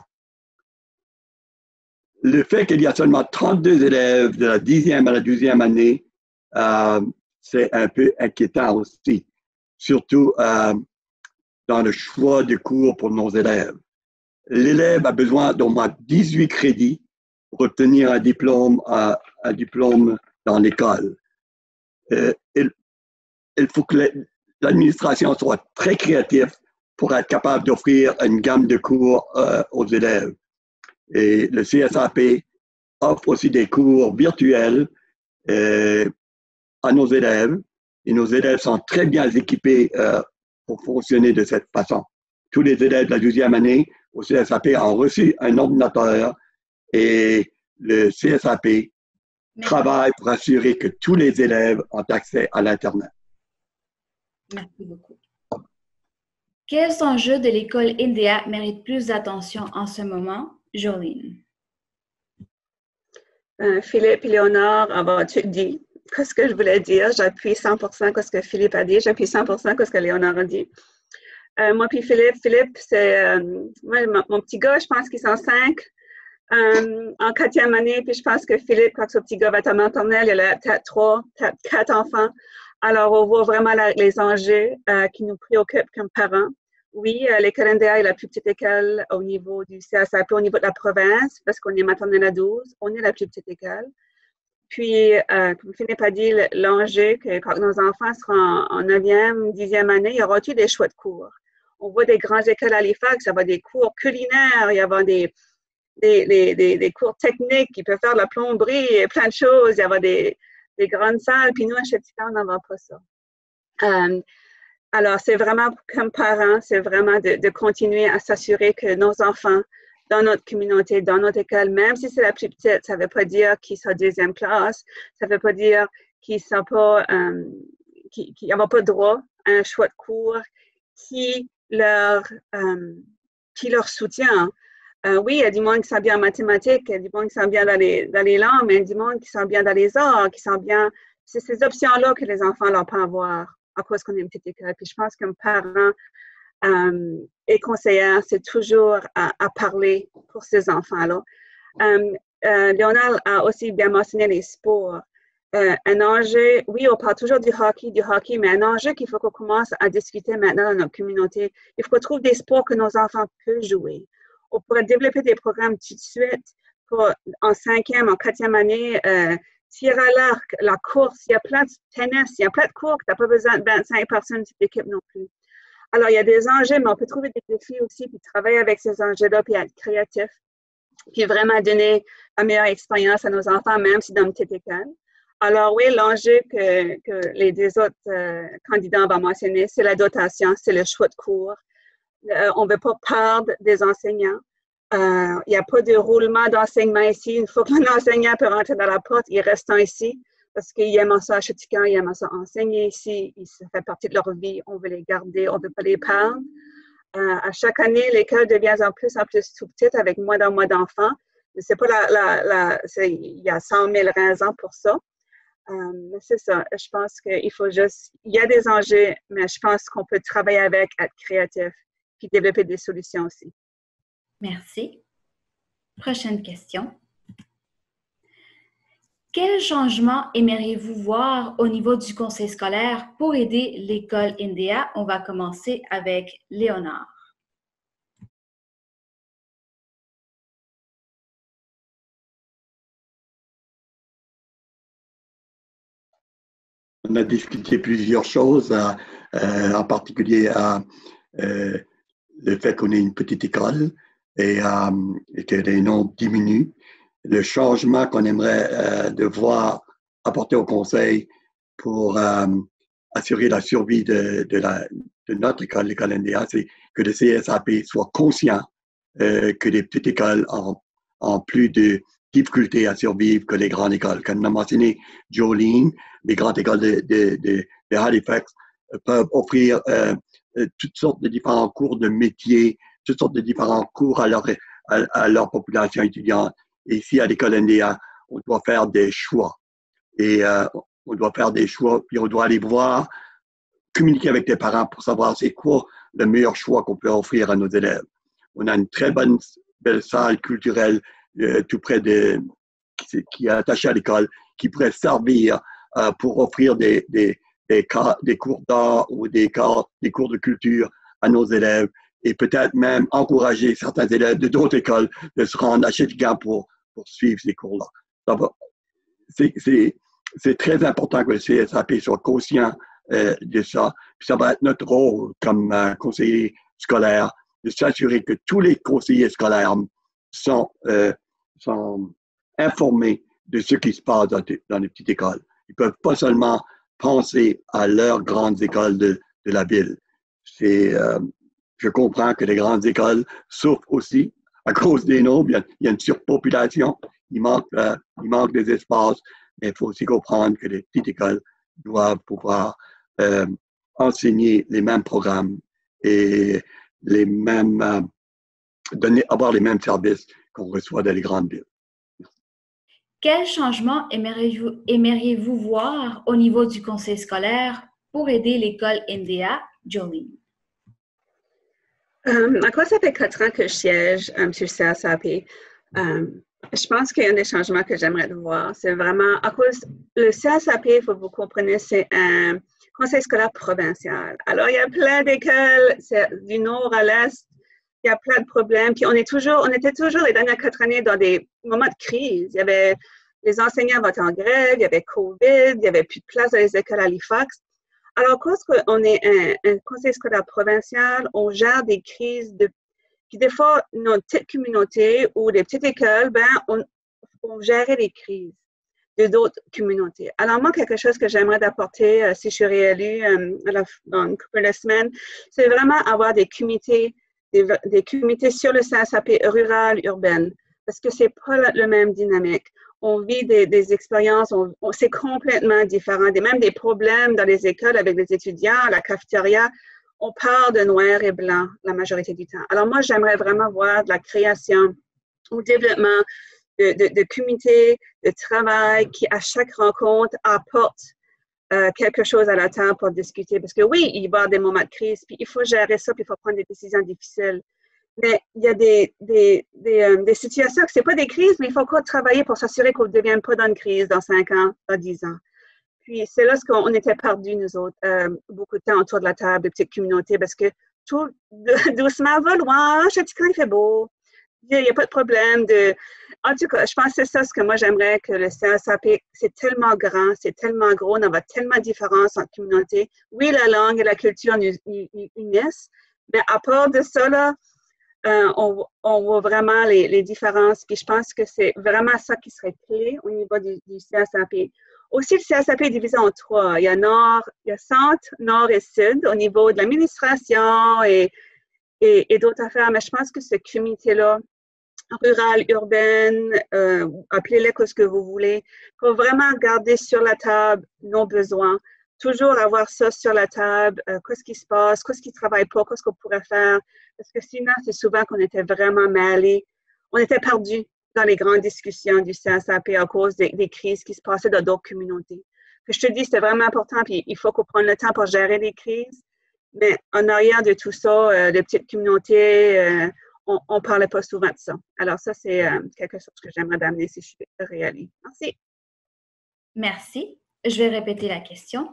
Le fait qu'il y a seulement trente-deux élèves de la dixième à la douzième année, euh, c'est un peu inquiétant aussi, surtout euh, dans le choix de cours pour nos élèves. L'élève a besoin d'au moins dix-huit crédits pour obtenir un diplôme, un, un diplôme dans l'école. Euh, il, il faut que l'administration soit très créative pour être capable d'offrir une gamme de cours euh, aux élèves. Et le C S A P offre aussi des cours virtuels euh, à nos élèves. Et nos élèves sont très bien équipés euh, pour fonctionner de cette façon. Tous les élèves de la douzième année au C S A P ont reçu un ordinateur et le C S A P Merci. Travaille pour assurer que tous les élèves ont accès à l'Internet. Merci beaucoup. Quels enjeux de l'école N D A méritent plus d'attention en ce moment? Jolene. Euh, Philippe et Léonard ont tout dit. Qu'est-ce que je voulais dire? J'appuie cent pour cent ce que Philippe a dit. J'appuie cent pour cent ce que Léonard a dit. Euh, moi puis Philippe, Philippe, c'est euh, moi, mon, mon petit gars, je pense qu'ils sont cinq euh, en quatrième année, puis je pense que Philippe, quand ce petit gars va être en maternelle, il a peut-être trois, peut-être quatre enfants. Alors, on voit vraiment la, les enjeux euh, qui nous préoccupent comme parents. Oui, euh, l'école N D A est la plus petite école au niveau du C S A P, au niveau de la province, parce qu'on est maternelle à douze, on est la plus petite école. Puis, euh, comme Philippe a dit, l'enjeu que quand nos enfants seront en neuvième, dixième année, il y aura des choix de cours. On voit des grandes écoles à Halifax, il va y avoir des cours culinaires, il y avoir des, des, des, des, des cours techniques, ils peuvent faire de la plomberie, et plein de choses, il y avoir des, des grandes salles, puis nous, à Chéticamp, on n'en va pas ça. Um, alors, c'est vraiment, comme parents, c'est vraiment de, de continuer à s'assurer que nos enfants, dans notre communauté, dans notre école, même si c'est la plus petite, ça ne veut pas dire qu'ils sont deuxième classe, ça ne veut pas dire qu'ils sont pas, um, qu'ils n'ont pas droit à un choix de cours qui leur, um, qui leur soutient. Uh, oui, il y a du monde qui sont bien en mathématiques, il y a du monde qui sont bien dans les, dans les langues, mais il y a du monde qui sont bien dans les arts, qui sont bien... C'est ces options-là que les enfants leur peuvent avoir à cause qu'on est une petite école. Puis je pense qu'un parent um, et conseillère, c'est toujours à, à parler pour ces enfants-là. Um, uh, Léonard a aussi bien mentionné les sports. Uh, un enjeu, oui, on parle toujours du hockey, du hockey, mais un enjeu qu'il faut qu'on commence à discuter maintenant dans notre communauté, il faut qu'on trouve des sports que nos enfants peuvent jouer. On pourrait développer des programmes tout de suite pour, en cinquième, en quatrième année, euh, tir à l'arc, la course, il y a plein de tennis, il y a plein de cours que tu n'as pas besoin de vingt-cinq personnes sur l'équipe non plus. Alors, il y a des enjeux, mais on peut trouver des défis aussi, puis travailler avec ces enjeux-là, puis être créatif, puis vraiment donner la meilleure expérience à nos enfants, même si dans une petite école. Alors oui, l'enjeu que, que les deux autres euh, candidats vont mentionner, c'est la dotation, c'est le choix de cours. Euh, on ne veut pas perdre des enseignants. Euh, il n'y a pas de roulement d'enseignement ici. Une fois que l'enseignant peut rentrer dans la porte, ils restent ici parce qu'ils aiment ça à Chéticamp, ils aiment ça enseigner ici. Ça fait partie de leur vie. On veut les garder, on ne veut pas les perdre. Euh, à chaque année, l'école devient en plus en plus tout petite avec moins en moins d'enfants. C'est pas la, la, la, c'est, il y a cent mille raisons pour ça. Euh, mais c'est ça. Je pense qu'il faut juste... Il y a des enjeux, mais je pense qu'on peut travailler avec, être créatif, puis développer des solutions aussi. Merci. Prochaine question. Quel changement aimeriez-vous voir au niveau du conseil scolaire pour aider l'école Indéa? On va commencer avec Léonard. On a discuté plusieurs choses, euh, euh, en particulier euh, euh, le fait qu'on est une petite école et, euh, et que les nombres diminuent. Le changement qu'on aimerait euh, de voir apporter au conseil pour euh, assurer la survie de, de, la, de notre école, l'école Indéa, c'est que le C S A P soit conscient euh, que les petites écoles ont, ont plus de difficultés à survivre que les grandes écoles. Comme l'a mentionné Jolene, les grandes écoles de, de, de, de Halifax peuvent offrir euh, toutes sortes de différents cours de métiers, toutes sortes de différents cours à leur, à, à leur population étudiante. Et ici, à l'école Indéa, on doit faire des choix. Et euh, on doit faire des choix, puis on doit aller voir, communiquer avec les parents pour savoir c'est quoi le meilleur choix qu'on peut offrir à nos élèves. On a une très bonne, belle salle culturelle euh, tout près de, qui, qui est attachée à l'école, qui pourrait servir euh, pour offrir des, des, des, cas, des cours d'art ou des, cas, des cours de culture à nos élèves et peut-être même encourager certains élèves de d'autres écoles de se rendre à Chéticamp pour, pour suivre ces cours-là. C'est, c'est, c'est très important que le C S A P soit conscient euh, de ça. Puis ça va être notre rôle comme euh, conseiller scolaire de s'assurer que tous les conseillers scolaires sont, euh, sont informés de ce qui se passe dans, dans les petites écoles. Ils ne peuvent pas seulement penser à leurs grandes écoles de, de la ville. C'est, euh, je comprends que les grandes écoles souffrent aussi à cause des nombres. Il y a, il y a une surpopulation. Il manque, euh, il manque des espaces. Mais il faut aussi comprendre que les petites écoles doivent pouvoir euh, enseigner les mêmes programmes et les mêmes, euh, donner, avoir les mêmes services qu'on reçoit dans les grandes villes. Quel changement aimeriez-vous, aimeriez-vous voir au niveau du conseil scolaire pour aider l'école Indéa, Jolene? Um, à quoi ça fait quatre ans que je siège um, sur le C S A P? Um, je pense qu'il y a des changements que j'aimerais voir. C'est vraiment, à cause, le C S A P, il faut que vous compreniez, c'est un conseil scolaire provincial. Alors, il y a plein d'écoles, c'est du nord à l'est, il y a plein de problèmes. Puis, on est toujours, on était toujours les dernières quatre années dans des moments de crise. Il y avait les enseignants vont être en grève, il y avait COVID, il n'y avait plus de place dans les écoles à Halifax. Alors, quand on est un, un conseil scolaire provincial, on gère des crises de... Puis des fois, nos petites communautés ou les petites écoles, ben, on, on gérait les crises de d'autres communautés. Alors, moi, quelque chose que j'aimerais apporter, euh, si je suis réélue euh, à la, dans une couple de semaines, c'est vraiment avoir des comités, des, des comités sur le C S A P rural, urbaine, parce que c'est pas la, la même dynamique. On vit des, des expériences, on, on, c'est complètement différent. Des, même des problèmes dans les écoles avec les étudiants, à la cafétéria, on parle de noir et blanc la majorité du temps. Alors, moi, j'aimerais vraiment voir de la création ou développement De, de, de comités de travail qui, à chaque rencontre, apportent euh, quelque chose à la table pour discuter. Parce que oui, il va y avoir des moments de crise, puis il faut gérer ça, puis il faut prendre des décisions difficiles. Mais il y a des, des, des, euh, des situations que ce n'est pas des crises, mais il faut encore travailler pour s'assurer qu'on ne devienne pas dans une crise dans cinq ans, dans dix ans. Puis c'est là qu'on était perdus, nous autres, euh, beaucoup de temps autour de la table, de petites communautés, parce que tout doucement va loin, Chatican, il fait beau. Il n'y a pas de problème de... En tout cas, je pense que c'est ça ce que moi j'aimerais que le C S A P, c'est tellement grand, c'est tellement gros, on a tellement de différences entre communautés. Oui, la langue et la culture nous unissent, mais à part de ça, là, euh, on, on voit vraiment les, les différences. Puis je pense que c'est vraiment ça qui serait clé au niveau du, du C S A P. Aussi, le C S A P est divisé en trois. Il y a nord, il y a centre, nord et sud au niveau de l'administration et, et, et d'autres affaires. Mais je pense que ce comité-là, rurale, urbaine, euh, appelez-les comme ce que vous voulez, pour vraiment garder sur la table nos besoins, toujours avoir ça sur la table, euh, qu'est-ce qui se passe, qu'est-ce qui ne travaille pas, qu'est-ce qu'on pourrait faire, parce que sinon, c'est souvent qu'on était vraiment mêlés, on était perdus dans les grandes discussions du C S A P à cause des, des crises qui se passaient dans d'autres communautés. Que je te dis, c'était vraiment important, puis il faut qu'on prenne le temps pour gérer les crises, mais en arrière de tout ça, euh, les petites communautés, euh, on ne parlait pas souvent de ça. Alors ça, c'est euh, quelque chose que j'aimerais d'amener si je suis réaliste. Merci. Merci. Je vais répéter la question.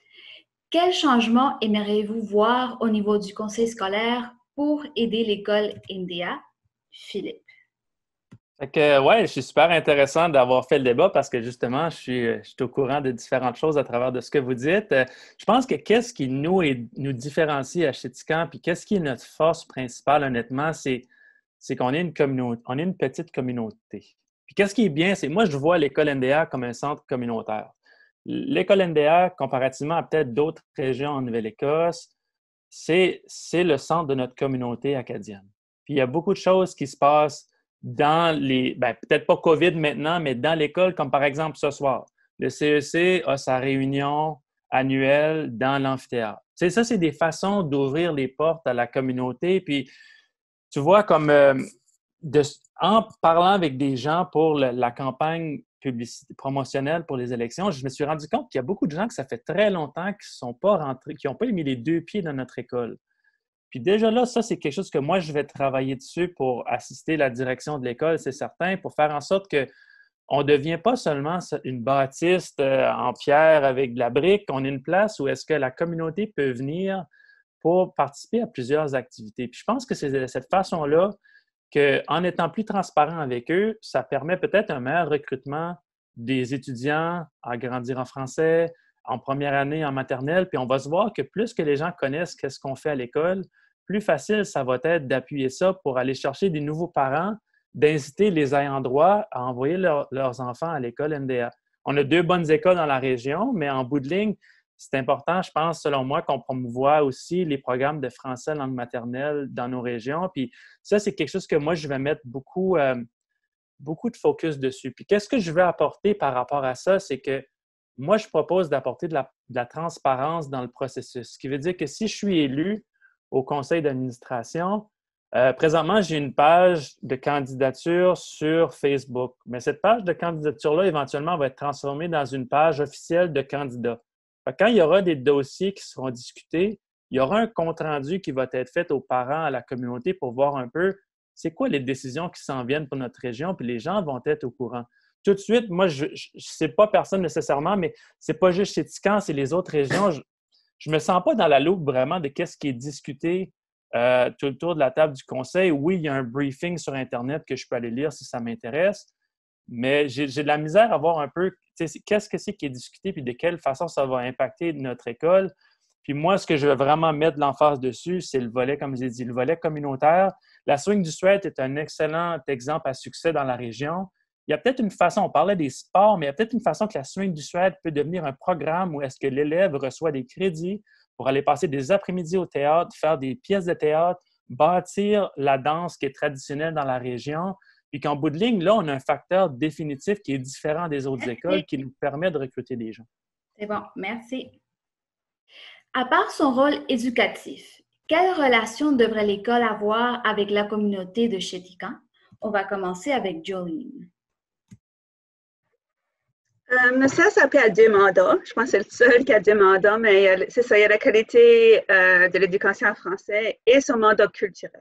Quel changement aimeriez-vous voir au niveau du conseil scolaire pour aider l'école India? Philippe. Fait que, ouais, je suis super intéressant d'avoir fait le débat parce que justement, je suis, je suis au courant de différentes choses à travers de ce que vous dites. Je pense que qu'est-ce qui nous, est, nous différencie à Chatican, puis qu'est-ce qui est notre force principale, honnêtement, c'est, c'est qu'on est une communauté, on est une petite communauté. Puis qu'est-ce qui est bien, c'est moi, je vois l'école N D A comme un centre communautaire. L'école N D A, comparativement à peut-être d'autres régions en Nouvelle-Écosse, c'est, c'est le centre de notre communauté acadienne. Puis il y a beaucoup de choses qui se passent dans les, ben, peut-être pas COVID maintenant, mais dans l'école, comme par exemple ce soir. Le C E C a sa réunion annuelle dans l'amphithéâtre. Tu sais, ça, c'est des façons d'ouvrir les portes à la communauté. Puis, tu vois, comme euh, de, en parlant avec des gens pour le, la campagne publicité, promotionnelle pour les élections, je me suis rendu compte qu'il y a beaucoup de gens que ça fait très longtemps qui ne sont pas rentrés, qui n'ont pas mis les deux pieds dans notre école. Puis déjà là, ça, c'est quelque chose que moi, je vais travailler dessus pour assister la direction de l'école, c'est certain, pour faire en sorte qu'on ne devient pas seulement une bâtisse en pierre avec de la brique, on est une place où est-ce que la communauté peut venir pour participer à plusieurs activités. Puis je pense que c'est de cette façon-là qu'en étant plus transparent avec eux, ça permet peut-être un meilleur recrutement des étudiants à grandir en français, en première année, en maternelle, puis on va se voir que plus que les gens connaissent qu'est-ce qu'on fait à l'école, plus facile ça va être d'appuyer ça pour aller chercher des nouveaux parents, d'inciter les ayants droit à envoyer leur, leurs enfants à l'école N D A. On a deux bonnes écoles dans la région, mais en bout de ligne, c'est important, je pense, selon moi, qu'on promouvoie aussi les programmes de français langue maternelle dans nos régions. Puis ça, c'est quelque chose que moi, je vais mettre beaucoup, euh, beaucoup de focus dessus. Puis qu'est-ce que je veux apporter par rapport à ça? C'est que moi, je propose d'apporter de la, de la transparence dans le processus. Ce qui veut dire que si je suis élu au conseil d'administration, euh, présentement, j'ai une page de candidature sur Facebook. Mais cette page de candidature-là, éventuellement, va être transformée dans une page officielle de candidats. Quand il y aura des dossiers qui seront discutés, il y aura un compte-rendu qui va être fait aux parents, à la communauté pour voir un peu c'est quoi les décisions qui s'en viennent pour notre région, puis les gens vont être au courant. Tout de suite, moi, je ne sais pas personne nécessairement, mais ce n'est pas juste Chatican, c'est les autres régions. Je ne me sens pas dans la loupe vraiment de qu'est-ce qui est discuté euh, tout autour de la table du conseil. Oui, il y a un briefing sur Internet que je peux aller lire si ça m'intéresse, mais j'ai, j'ai de la misère à voir un peu qu'est-ce que c'est qui est discuté puis de quelle façon ça va impacter notre école. Puis moi, ce que je veux vraiment mettre de l'emphase dessus, c'est le volet, comme j'ai dit, le volet communautaire. La Swing du Suède est un excellent exemple à succès dans la région. Il y a peut-être une façon, on parlait des sports, mais il y a peut-être une façon que la Swing du Suède peut devenir un programme où est-ce que l'élève reçoit des crédits pour aller passer des après-midi au théâtre, faire des pièces de théâtre, bâtir la danse qui est traditionnelle dans la région. Puis qu'en bout de ligne, là, on a un facteur définitif qui est différent des autres écoles qui nous permet de recruter des gens. C'est bon, merci. À part son rôle éducatif, quelle relation devrait l'école avoir avec la communauté de Chéticamp? On va commencer avec Jolene. Um, le C S A P a deux mandats. Je pense que c'est le seul qui a deux mandats, mais c'est ça, il y a la qualité euh, de l'éducation en français et son mandat culturel.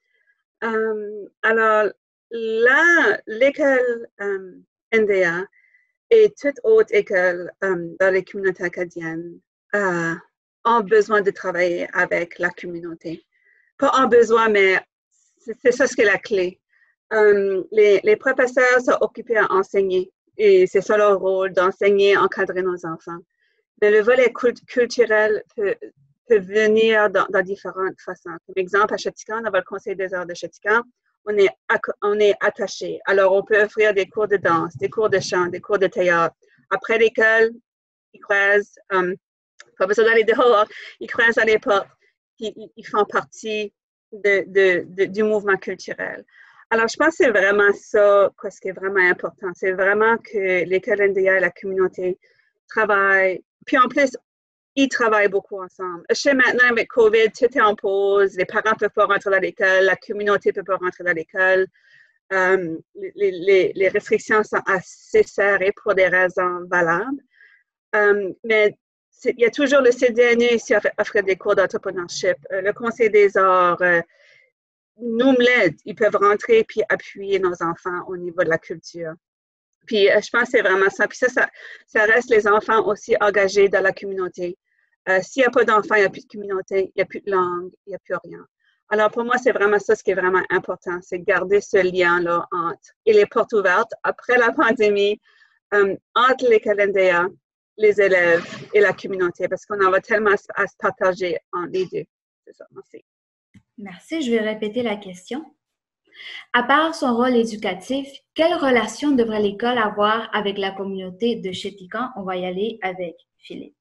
Um, alors, là, l'école um, N D A et toute autre école um, dans les communautés acadiennes uh, ont besoin de travailler avec la communauté. Pas en besoin, mais c'est, c'est ça ce qui est la clé. Um, les, les professeurs sont occupés à enseigner et c'est ça leur rôle, d'enseigner, encadrer nos enfants. Mais le volet cult- culturel peut, peut venir dans, dans différentes façons. Comme exemple, à Chéticamp, dans le Conseil des arts de Chéticamp, on est, on est attaché. Alors, on peut offrir des cours de danse, des cours de chant, des cours de théâtre. Après l'école, ils croisent, um, pas besoin d'aller dehors, ils croisent à les portes, ils, ils font partie de, de, de, du mouvement culturel. Alors, je pense que c'est vraiment ça ce qui est vraiment important. C'est vraiment que l'école N D A et la communauté travaillent. Puis en plus, ils travaillent beaucoup ensemble. Je sais maintenant, avec COVID, tout est en pause. Les parents ne peuvent pas rentrer dans l'école. La communauté ne peut pas rentrer dans l'école. Um, les, les, les restrictions sont assez serrées pour des raisons valables. Um, mais il y a toujours le C D N U ici qui offre des cours d'entrepreneurship. Euh, le Conseil des arts euh, nous l'aide. Ils peuvent rentrer puis appuyer nos enfants au niveau de la culture. Puis euh, je pense que c'est vraiment ça. Puis ça, ça, ça reste les enfants aussi engagés dans la communauté. Euh, s'il n'y a pas d'enfants, il n'y a plus de communauté, il n'y a plus de langue, il n'y a plus rien. Alors pour moi, c'est vraiment ça ce qui est vraiment important, c'est garder ce lien-là entre, et les portes ouvertes après la pandémie, euh, entre l'école N D A, les élèves et la communauté, parce qu'on en va tellement à se partager en les deux. C'est ça, merci. Merci, je vais répéter la question. À part son rôle éducatif, quelle relation devrait l'école avoir avec la communauté de Chéticamp? On va y aller avec Philippe.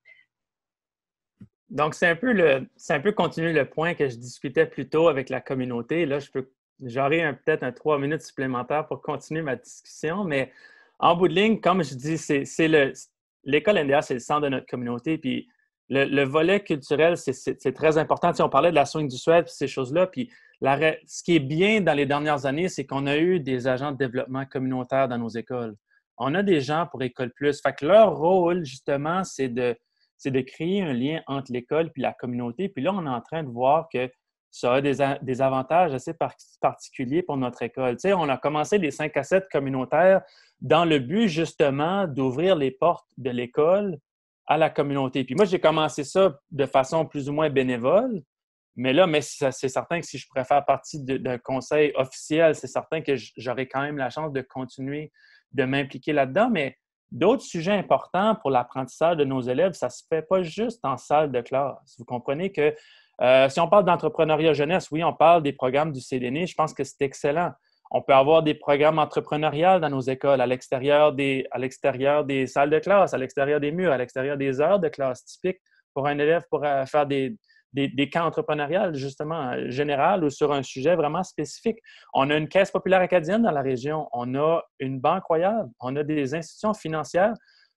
Donc, c'est un peu le, c'est un peu continuer le point que je discutais plus tôt avec la communauté. Là, je peux, j'aurai un, peut-être un trois minutes supplémentaires pour continuer ma discussion, mais en bout de ligne, comme je dis, c'est, c'est le, l'école N D A, c'est le centre de notre communauté, puis le, le volet culturel, c'est, c'est, c'est très important. Tu sais, on parlait de la Swing du Suède, puis ces choses-là, puis la, ce qui est bien dans les dernières années, c'est qu'on a eu des agents de développement communautaire dans nos écoles. On a des gens pour École Plus. Fait que leur rôle, justement, c'est de c'est de créer un lien entre l'école et la communauté. Puis là, on est en train de voir que ça a des, des avantages assez par particuliers pour notre école. Tu sais, on a commencé les cinq à sept communautaires dans le but, justement, d'ouvrir les portes de l'école à la communauté. Puis moi, j'ai commencé ça de façon plus ou moins bénévole, mais là, mais c'est certain que si je pourrais faire partie d'un conseil officiel, c'est certain que j'aurais quand même la chance de continuer de m'impliquer là-dedans, mais d'autres sujets importants pour l'apprentissage de nos élèves, ça ne se fait pas juste en salle de classe. Vous comprenez que euh, si on parle d'entrepreneuriat jeunesse, oui, on parle des programmes du C D N I, je pense que c'est excellent. On peut avoir des programmes entrepreneuriaux dans nos écoles, à l'extérieur des, à l'extérieur des salles de classe, à l'extérieur des murs, à l'extérieur des heures de classe typiques pour un élève pour euh, faire des, des, des camps entrepreneuriaux, justement, général ou sur un sujet vraiment spécifique. On a une caisse populaire acadienne dans la région. On a une banque royale. On a des institutions financières.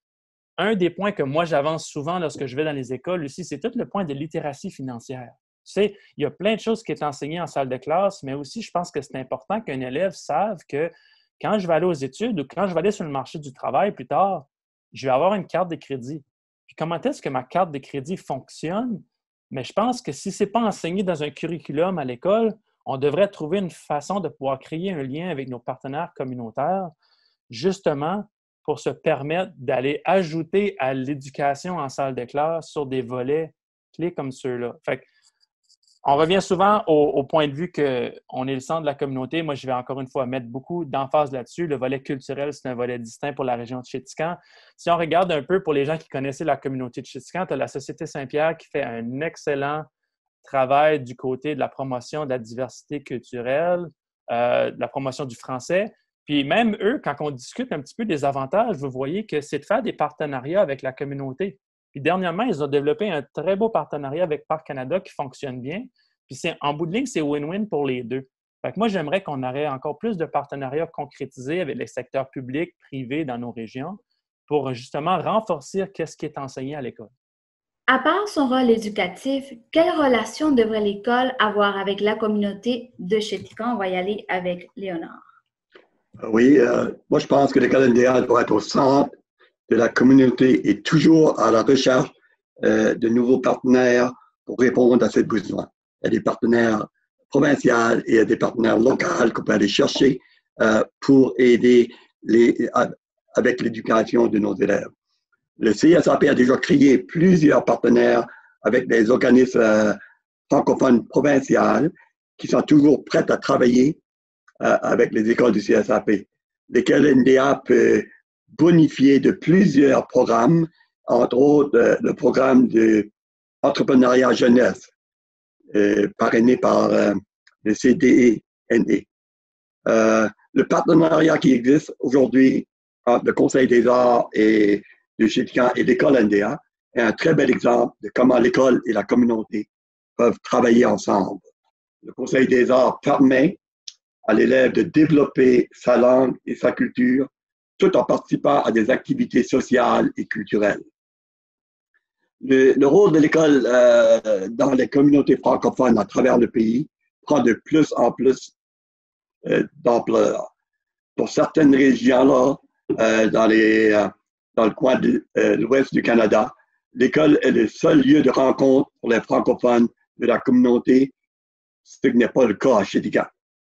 Un des points que moi, j'avance souvent lorsque je vais dans les écoles aussi, c'est tout le point de littératie financière. Tu sais, il y a plein de choses qui sont enseignées en salle de classe, mais aussi, je pense que c'est important qu'un élève sache que quand je vais aller aux études ou quand je vais aller sur le marché du travail plus tard, je vais avoir une carte de crédit. Puis comment est-ce que ma carte de crédit fonctionne? Mais je pense que si ce n'est pas enseigné dans un curriculum à l'école, on devrait trouver une façon de pouvoir créer un lien avec nos partenaires communautaires, justement pour se permettre d'aller ajouter à l'éducation en salle de classe sur des volets clés comme ceux-là. Fait que, on revient souvent au, au point de vue qu'on est le centre de la communauté. Moi, je vais encore une fois mettre beaucoup d'emphase là-dessus. Le volet culturel, c'est un volet distinct pour la région de Chéticamp. Si on regarde un peu pour les gens qui connaissaient la communauté de Chéticamp, tu as la Société Saint-Pierre qui fait un excellent travail du côté de la promotion de la diversité culturelle, euh, de la promotion du français. Puis même eux, quand on discute un petit peu des avantages, vous voyez que c'est de faire des partenariats avec la communauté. Puis dernièrement, ils ont développé un très beau partenariat avec Parc Canada qui fonctionne bien. Puis c'est, en bout de ligne, c'est win-win pour les deux. Fait que moi, j'aimerais qu'on aurait encore plus de partenariats concrétisés avec les secteurs publics, privés dans nos régions pour justement renforcer ce qui est enseigné à l'école. À part son rôle éducatif, quelle relation devrait l'école avoir avec la communauté de Chéticamp? On va y aller avec Léonard. Oui, euh, moi je pense que l'école N D A doit être au centre de la communauté et toujours à la recherche euh, de nouveaux partenaires pour répondre à ses besoins. Il y a des partenaires provinciaux et il y a des partenaires locaux qu'on peut aller chercher euh, pour aider les, avec l'éducation de nos élèves. Le C S A P a déjà créé plusieurs partenaires avec des organismes euh, francophones provinciaux qui sont toujours prêts à travailler euh, avec les écoles du C S A P. L'école N D A peut bonifier de plusieurs programmes, entre autres euh, le programme d'entrepreneuriat jeunesse, euh, parrainé par euh, le C D E N E. Euh, le partenariat qui existe aujourd'hui entre le Conseil des arts et de Chéticamp et l'école N D A est un très bel exemple de comment l'école et la communauté peuvent travailler ensemble. Le Conseil des arts permet à l'élève de développer sa langue et sa culture tout en participant à des activités sociales et culturelles. Le, le rôle de l'école euh, dans les communautés francophones à travers le pays prend de plus en plus euh, d'ampleur. Pour certaines régions-là, euh, dans, les, euh, dans le coin de euh, l'ouest du Canada, l'école est le seul lieu de rencontre pour les francophones de la communauté, ce qui n'est pas le cas à Chéticamp.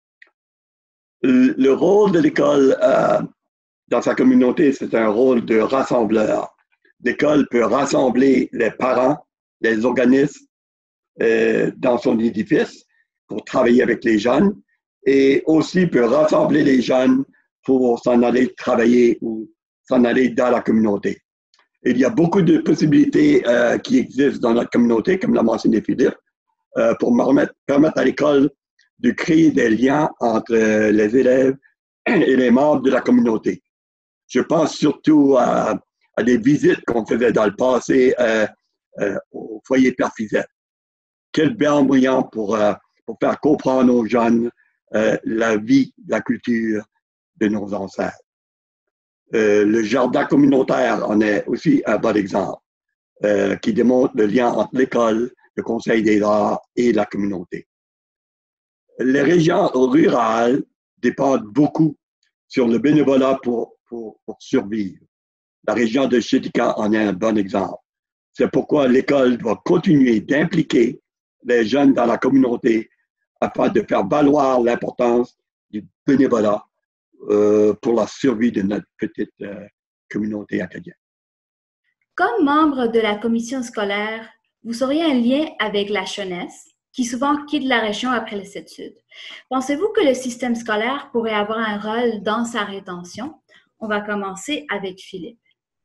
Le, le rôle de l'école euh, dans sa communauté, c'est un rôle de rassembleur. L'école peut rassembler les parents, les organismes euh, dans son édifice pour travailler avec les jeunes et aussi peut rassembler les jeunes pour s'en aller travailler ou s'en aller dans la communauté. Il y a beaucoup de possibilités euh, qui existent dans notre communauté, comme l'a mentionné Philippe, euh, pour permettre à l'école de créer des liens entre euh, les élèves et les membres de la communauté. Je pense surtout à, à des visites qu'on faisait dans le passé euh, euh, au foyer Père Fizette. Quel bel moyen pour, euh, pour faire comprendre aux jeunes euh, la vie, la culture de nos ancêtres. Euh, le jardin communautaire en est aussi un bon exemple euh, qui démontre le lien entre l'école, le Conseil des arts et la communauté. Les régions rurales dépendent beaucoup sur le bénévolat pour, pour, pour survivre. La région de Chéticamp en est un bon exemple. C'est pourquoi l'école doit continuer d'impliquer les jeunes dans la communauté afin de faire valoir l'importance du bénévolat euh, pour la survie de notre petite euh, communauté acadienne. Comme membre de la commission scolaire, vous auriez un lien avec la jeunesse qui souvent quitte la région après les études. Pensez-vous que le système scolaire pourrait avoir un rôle dans sa rétention? On va commencer avec Philippe.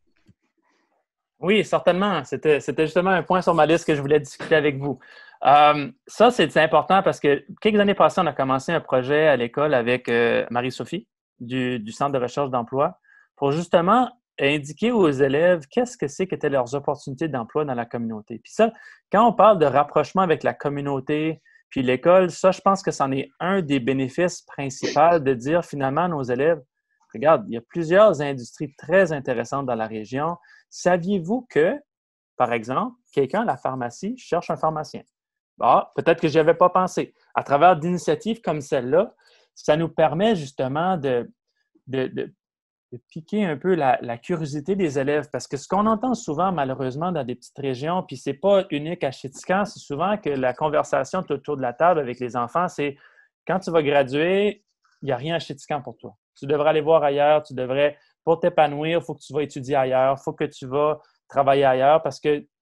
Oui, certainement. C'était, c'était justement un point sur ma liste que je voulais discuter avec vous. Euh, ça, c'est important parce que quelques années passées, on a commencé un projet à l'école avec euh, Marie-Sophie du, du Centre de recherche d'emploi pour justement indiquer aux élèves qu'est-ce que c'est qu'étaient leurs opportunités d'emploi dans la communauté. Puis ça, quand on parle de rapprochement avec la communauté puis l'école, ça, je pense que c'en est un des bénéfices principaux de dire finalement à nos élèves, regarde, il y a plusieurs industries très intéressantes dans la région. Saviez-vous que, par exemple, quelqu'un à la pharmacie cherche un pharmacien? Bon, peut-être que je n'y avais pas pensé. À travers d'initiatives comme celle-là, ça nous permet justement de, de, de, de piquer un peu la, la curiosité des élèves. Parce que ce qu'on entend souvent, malheureusement, dans des petites régions, puis ce n'est pas unique à Chéticamp, c'est souvent que la conversation autour de la table avec les enfants, c'est quand tu vas graduer, il n'y a rien à Chéticamp pour toi. Tu devrais aller voir ailleurs, tu devrais, pour t'épanouir, il faut que tu vas étudier ailleurs, il faut que tu vas travailler ailleurs parce qu'il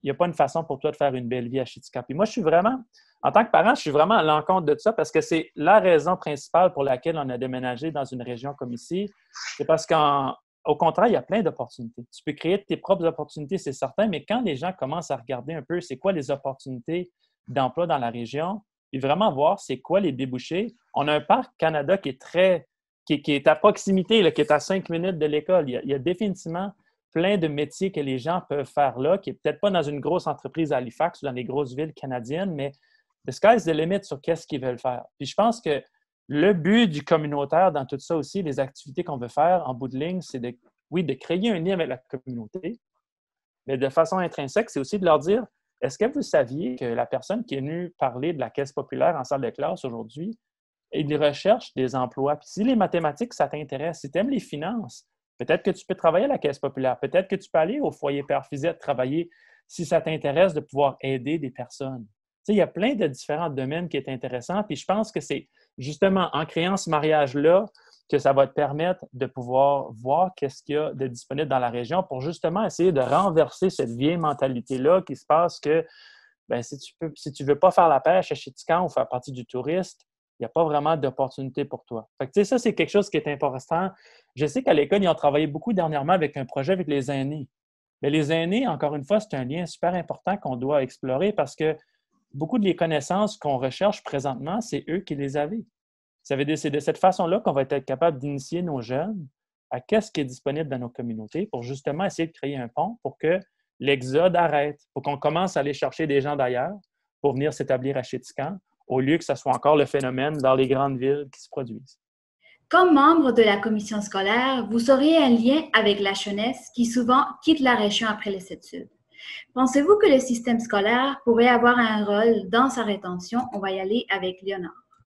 n'y a pas une façon pour toi de faire une belle vie à Chéticamp. Puis moi, je suis vraiment, en tant que parent, je suis vraiment à l'encontre de ça parce que c'est la raison principale pour laquelle on a déménagé dans une région comme ici. C'est parce qu'au contraire, il y a plein d'opportunités. Tu peux créer tes propres opportunités, c'est certain, mais quand les gens commencent à regarder un peu c'est quoi les opportunités d'emploi dans la région, puis vraiment voir c'est quoi les débouchés. On a un parc Canada qui est très, qui, qui est à proximité, là, qui est à cinq minutes de l'école. Il y a, il y a définitivement plein de métiers que les gens peuvent faire là, qui n'est peut-être pas dans une grosse entreprise à Halifax ou dans les grosses villes canadiennes, mais the sky's the limit sur qu'est-ce qu'ils veulent faire. Puis je pense que le but du communautaire dans tout ça aussi, les activités qu'on veut faire en bout de ligne, c'est de, oui, de créer un lien avec la communauté, mais de façon intrinsèque, c'est aussi de leur dire, est-ce que vous saviez que la personne qui est venue parler de la caisse populaire en salle de classe aujourd'hui, il recherche des emplois. Puis si les mathématiques, ça t'intéresse, si tu aimes les finances, peut-être que tu peux travailler à la Caisse populaire. Peut-être que tu peux aller au foyer Père Fizette travailler si ça t'intéresse de pouvoir aider des personnes. Tu sais, il y a plein de différents domaines qui sont intéressants. Puis je pense que c'est justement en créant ce mariage-là que ça va te permettre de pouvoir voir qu'est-ce qu'il y a de disponible dans la région pour justement essayer de renverser cette vieille mentalité-là qui se passe que bien, si tu peux, si tu veux pas faire la pêche à Chéticamp ou faire partie du touriste, il n'y a pas vraiment d'opportunité pour toi. Fait que, tu sais, ça, c'est quelque chose qui est important. Je sais qu'à l'école, ils ont travaillé beaucoup dernièrement avec un projet avec les aînés. Mais les aînés, encore une fois, c'est un lien super important qu'on doit explorer parce que beaucoup de les connaissances qu'on recherche présentement, c'est eux qui les avaient. Ça veut dire c'est de cette façon-là qu'on va être capable d'initier nos jeunes à qu'est-ce qui est disponible dans nos communautés pour justement essayer de créer un pont pour que l'exode arrête, pour qu'on commence à aller chercher des gens d'ailleurs pour venir s'établir à Chéticamp, au lieu que ce soit encore le phénomène dans les grandes villes qui se produisent. Comme membre de la commission scolaire, vous auriez un lien avec la jeunesse qui souvent quitte la région après les études. Pensez-vous que le système scolaire pourrait avoir un rôle dans sa rétention? On va y aller avec Léonard.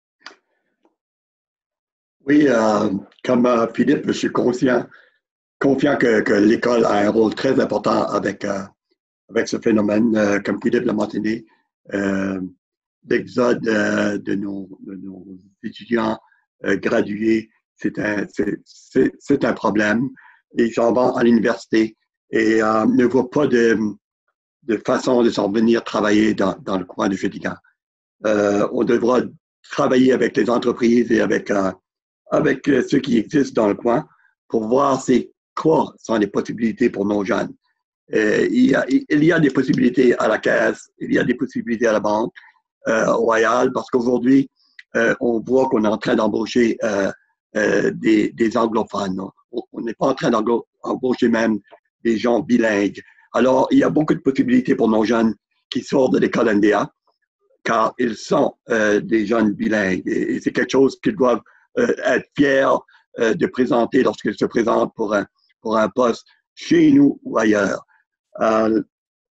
Oui, euh, comme euh, Philippe, je suis conscient, confiant que, que l'école a un rôle très important avec, euh, avec ce phénomène, euh, comme Philippe l'a mentionné. Euh, L'exode euh, de, nos, de nos étudiants euh, gradués, c'est un, c'est, c'est un problème. Les gens vont à l'université et euh, ne voient pas de, de façon de s'en venir travailler dans, dans le coin de Chéticamp. Euh, on devra travailler avec les entreprises et avec, euh, avec ceux qui existent dans le coin pour voir c'est quoi sont les possibilités pour nos jeunes. Euh, il, y a, il y a des possibilités à la caisse, il y a des possibilités à la banque. Euh, Royal, parce qu'aujourd'hui, euh, on voit qu'on est en train d'embaucher euh, euh, des, des anglophones. On n'est pas en train d'embaucher même des gens bilingues. Alors, il y a beaucoup de possibilités pour nos jeunes qui sortent de l'école N D A, car ils sont euh, des jeunes bilingues. Et, et c'est quelque chose qu'ils doivent euh, être fiers euh, de présenter lorsqu'ils se présentent pour un, pour un poste chez nous ou ailleurs. Euh,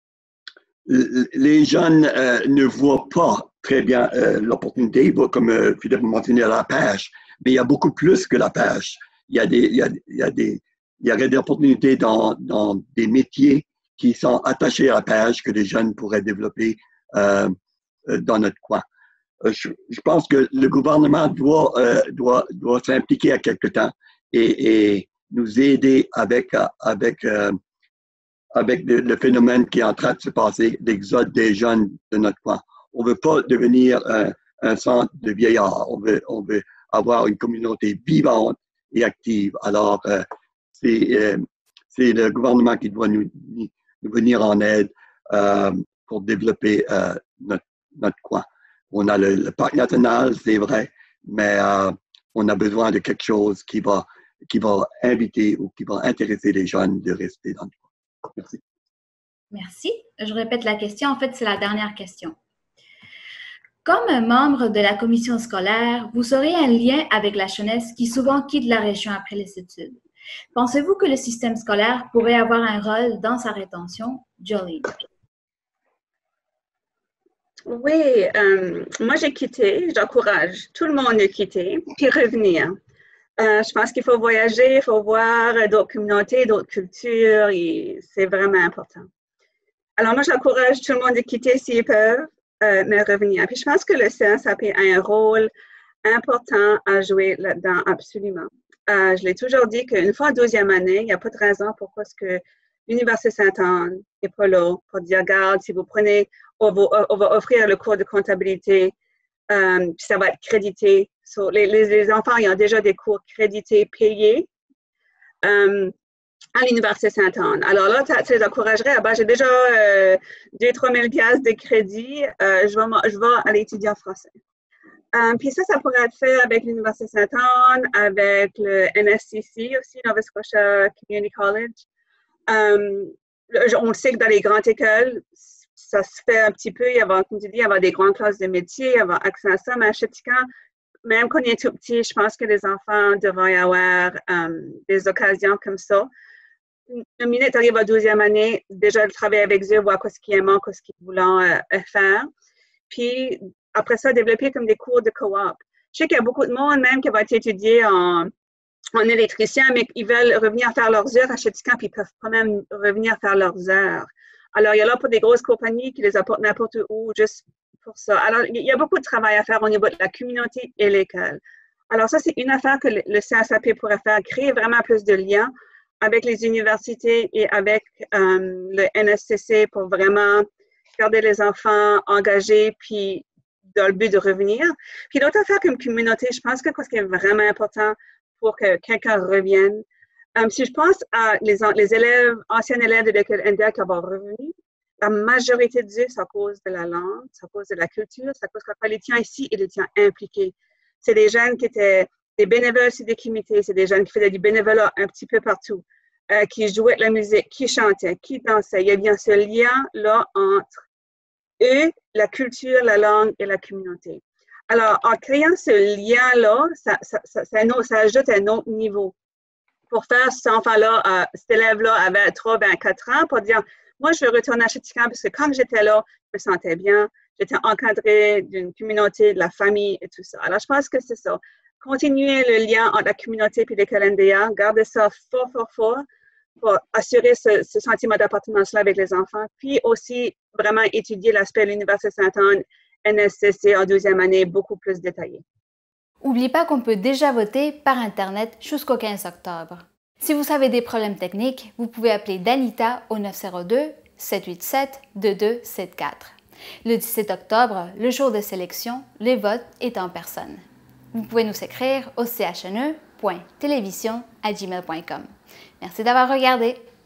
Les jeunes euh, ne voient pas très bien euh, l'opportunité. Ils voient, comme euh, Philippe m'a mentionné, la pêche. Mais il y a beaucoup plus que la pêche. Il y a des, il y a, il y a des, il y a des opportunités dans, dans des métiers qui sont attachés à la pêche que les jeunes pourraient développer euh, dans notre coin. Euh, je, je pense que le gouvernement doit, euh, doit, doit s'impliquer à quelque temps et, et nous aider avec, avec euh, avec le, le phénomène qui est en train de se passer, l'exode des jeunes de notre coin. On ne veut pas devenir un, un centre de vieillards. On veut, on veut avoir une communauté vivante et active. Alors, euh, c'est, euh, c'est le gouvernement qui doit nous, nous venir en aide euh, pour développer euh, notre, notre coin. On a le, le parc national, c'est vrai, mais euh, on a besoin de quelque chose qui va, qui va inviter ou qui va intéresser les jeunes de rester dans le coin. Merci. Merci. Je répète la question. En fait, c'est la dernière question. Comme membre de la commission scolaire, vous aurez un lien avec la jeunesse qui souvent quitte la région après les études. Pensez-vous que le système scolaire pourrait avoir un rôle dans sa rétention? Jolene. Oui, euh, moi j'ai quitté. J'encourage tout le monde à quitter puis revenir. Euh, je pense qu'il faut voyager, il faut voir d'autres communautés, d'autres cultures, et c'est vraiment important. Alors moi, j'encourage tout le monde à quitter s'ils peuvent, euh, mais revenir. Puis je pense que le C S A P a un rôle important à jouer là-dedans, absolument. Euh, je l'ai toujours dit qu'une fois en douzième année, il n'y a pas de raison pourquoi ce que l'Université Sainte-Anne et Polo pour dire, regarde, si vous prenez, on va, on va offrir le cours de comptabilité, euh, puis ça va être crédité. So, les, les, les enfants, ils ont déjà des cours crédités, payés euh, à l'Université Sainte-Anne. Alors là, tu les encouragerais, ah ben, j'ai déjà euh, deux à trois mille dollars de crédit, euh, je, vais, je vais aller étudier en français. Um, puis ça, ça pourrait être fait avec l'Université Sainte-Anne, avec le N S C C aussi, Nova Scotia Community College. Um, on le sait que dans les grandes écoles, ça se fait un petit peu. Il y a, comme tu dis, il y a des grandes classes de métiers, il y a accès à ça. Mais à Chéticamp, même quand on est tout petit, je pense que les enfants devraient avoir um, des occasions comme ça. Une minute arrive à douzième année, déjà de travailler avec eux, voir ce qu'ils aiment, ce qu'ils veulent euh, faire. Puis, après ça, développer comme des cours de coop. Je sais qu'il y a beaucoup de monde même qui va étudier en, en électricien, mais ils veulent revenir faire leurs heures à Chéticamp, puis ils peuvent quand même revenir faire leurs heures. Alors, il y a là pour des grosses compagnies qui les apportent n'importe où, juste pour ça. Alors, il y a beaucoup de travail à faire au niveau de la communauté et l'école. Alors, ça, c'est une affaire que le C S A P pourrait faire, créer vraiment plus de liens avec les universités et avec euh, le N S C C pour vraiment garder les enfants engagés, puis dans le but de revenir. Puis l'autre affaire comme communauté, je pense que ce qui est vraiment important pour que quelqu'un revienne, um, si je pense à les, les élèves, anciens élèves de l'école N D A qui vont revenir, la majorité d'eux, c'est à cause de la langue, c'est à cause de la culture, c'est à cause qu'on les tient ici et les tient impliqués. C'est des jeunes qui étaient des bénévoles sur des comités, c'est des jeunes qui faisaient du bénévolat un petit peu partout, euh, qui jouaient de la musique, qui chantaient, qui dansaient. Il y a bien ce lien-là entre eux, la culture, la langue et la communauté. Alors, en créant ce lien-là, ça, ça, ça, ça, ça ajoute un autre niveau. Pour faire cet enfant-là, euh, cet élève-là à vingt-trois, vingt-quatre ans, pour dire, moi, je veux retourner à Chéticamp parce que quand j'étais là, je me sentais bien, j'étais encadrée d'une communauté, de la famille et tout ça. Alors, je pense que c'est ça. Continuer le lien entre la communauté et l'école N D A, garder ça fort, fort, fort, pour assurer ce, ce sentiment d'appartenance-là avec les enfants, puis aussi vraiment étudier l'aspect de l'Université Sainte-Anne, N S C C en deuxième année, beaucoup plus détaillé. N'oubliez pas qu'on peut déjà voter par Internet jusqu'au quinze octobre. Si vous avez des problèmes techniques, vous pouvez appeler Danita au neuf zéro deux, sept huit sept, deux deux sept quatre. Le dix-sept octobre, le jour de sélection, les votes est en personne. Vous pouvez nous écrire au c h n e point télévision arobase gmail point com. Merci d'avoir regardé.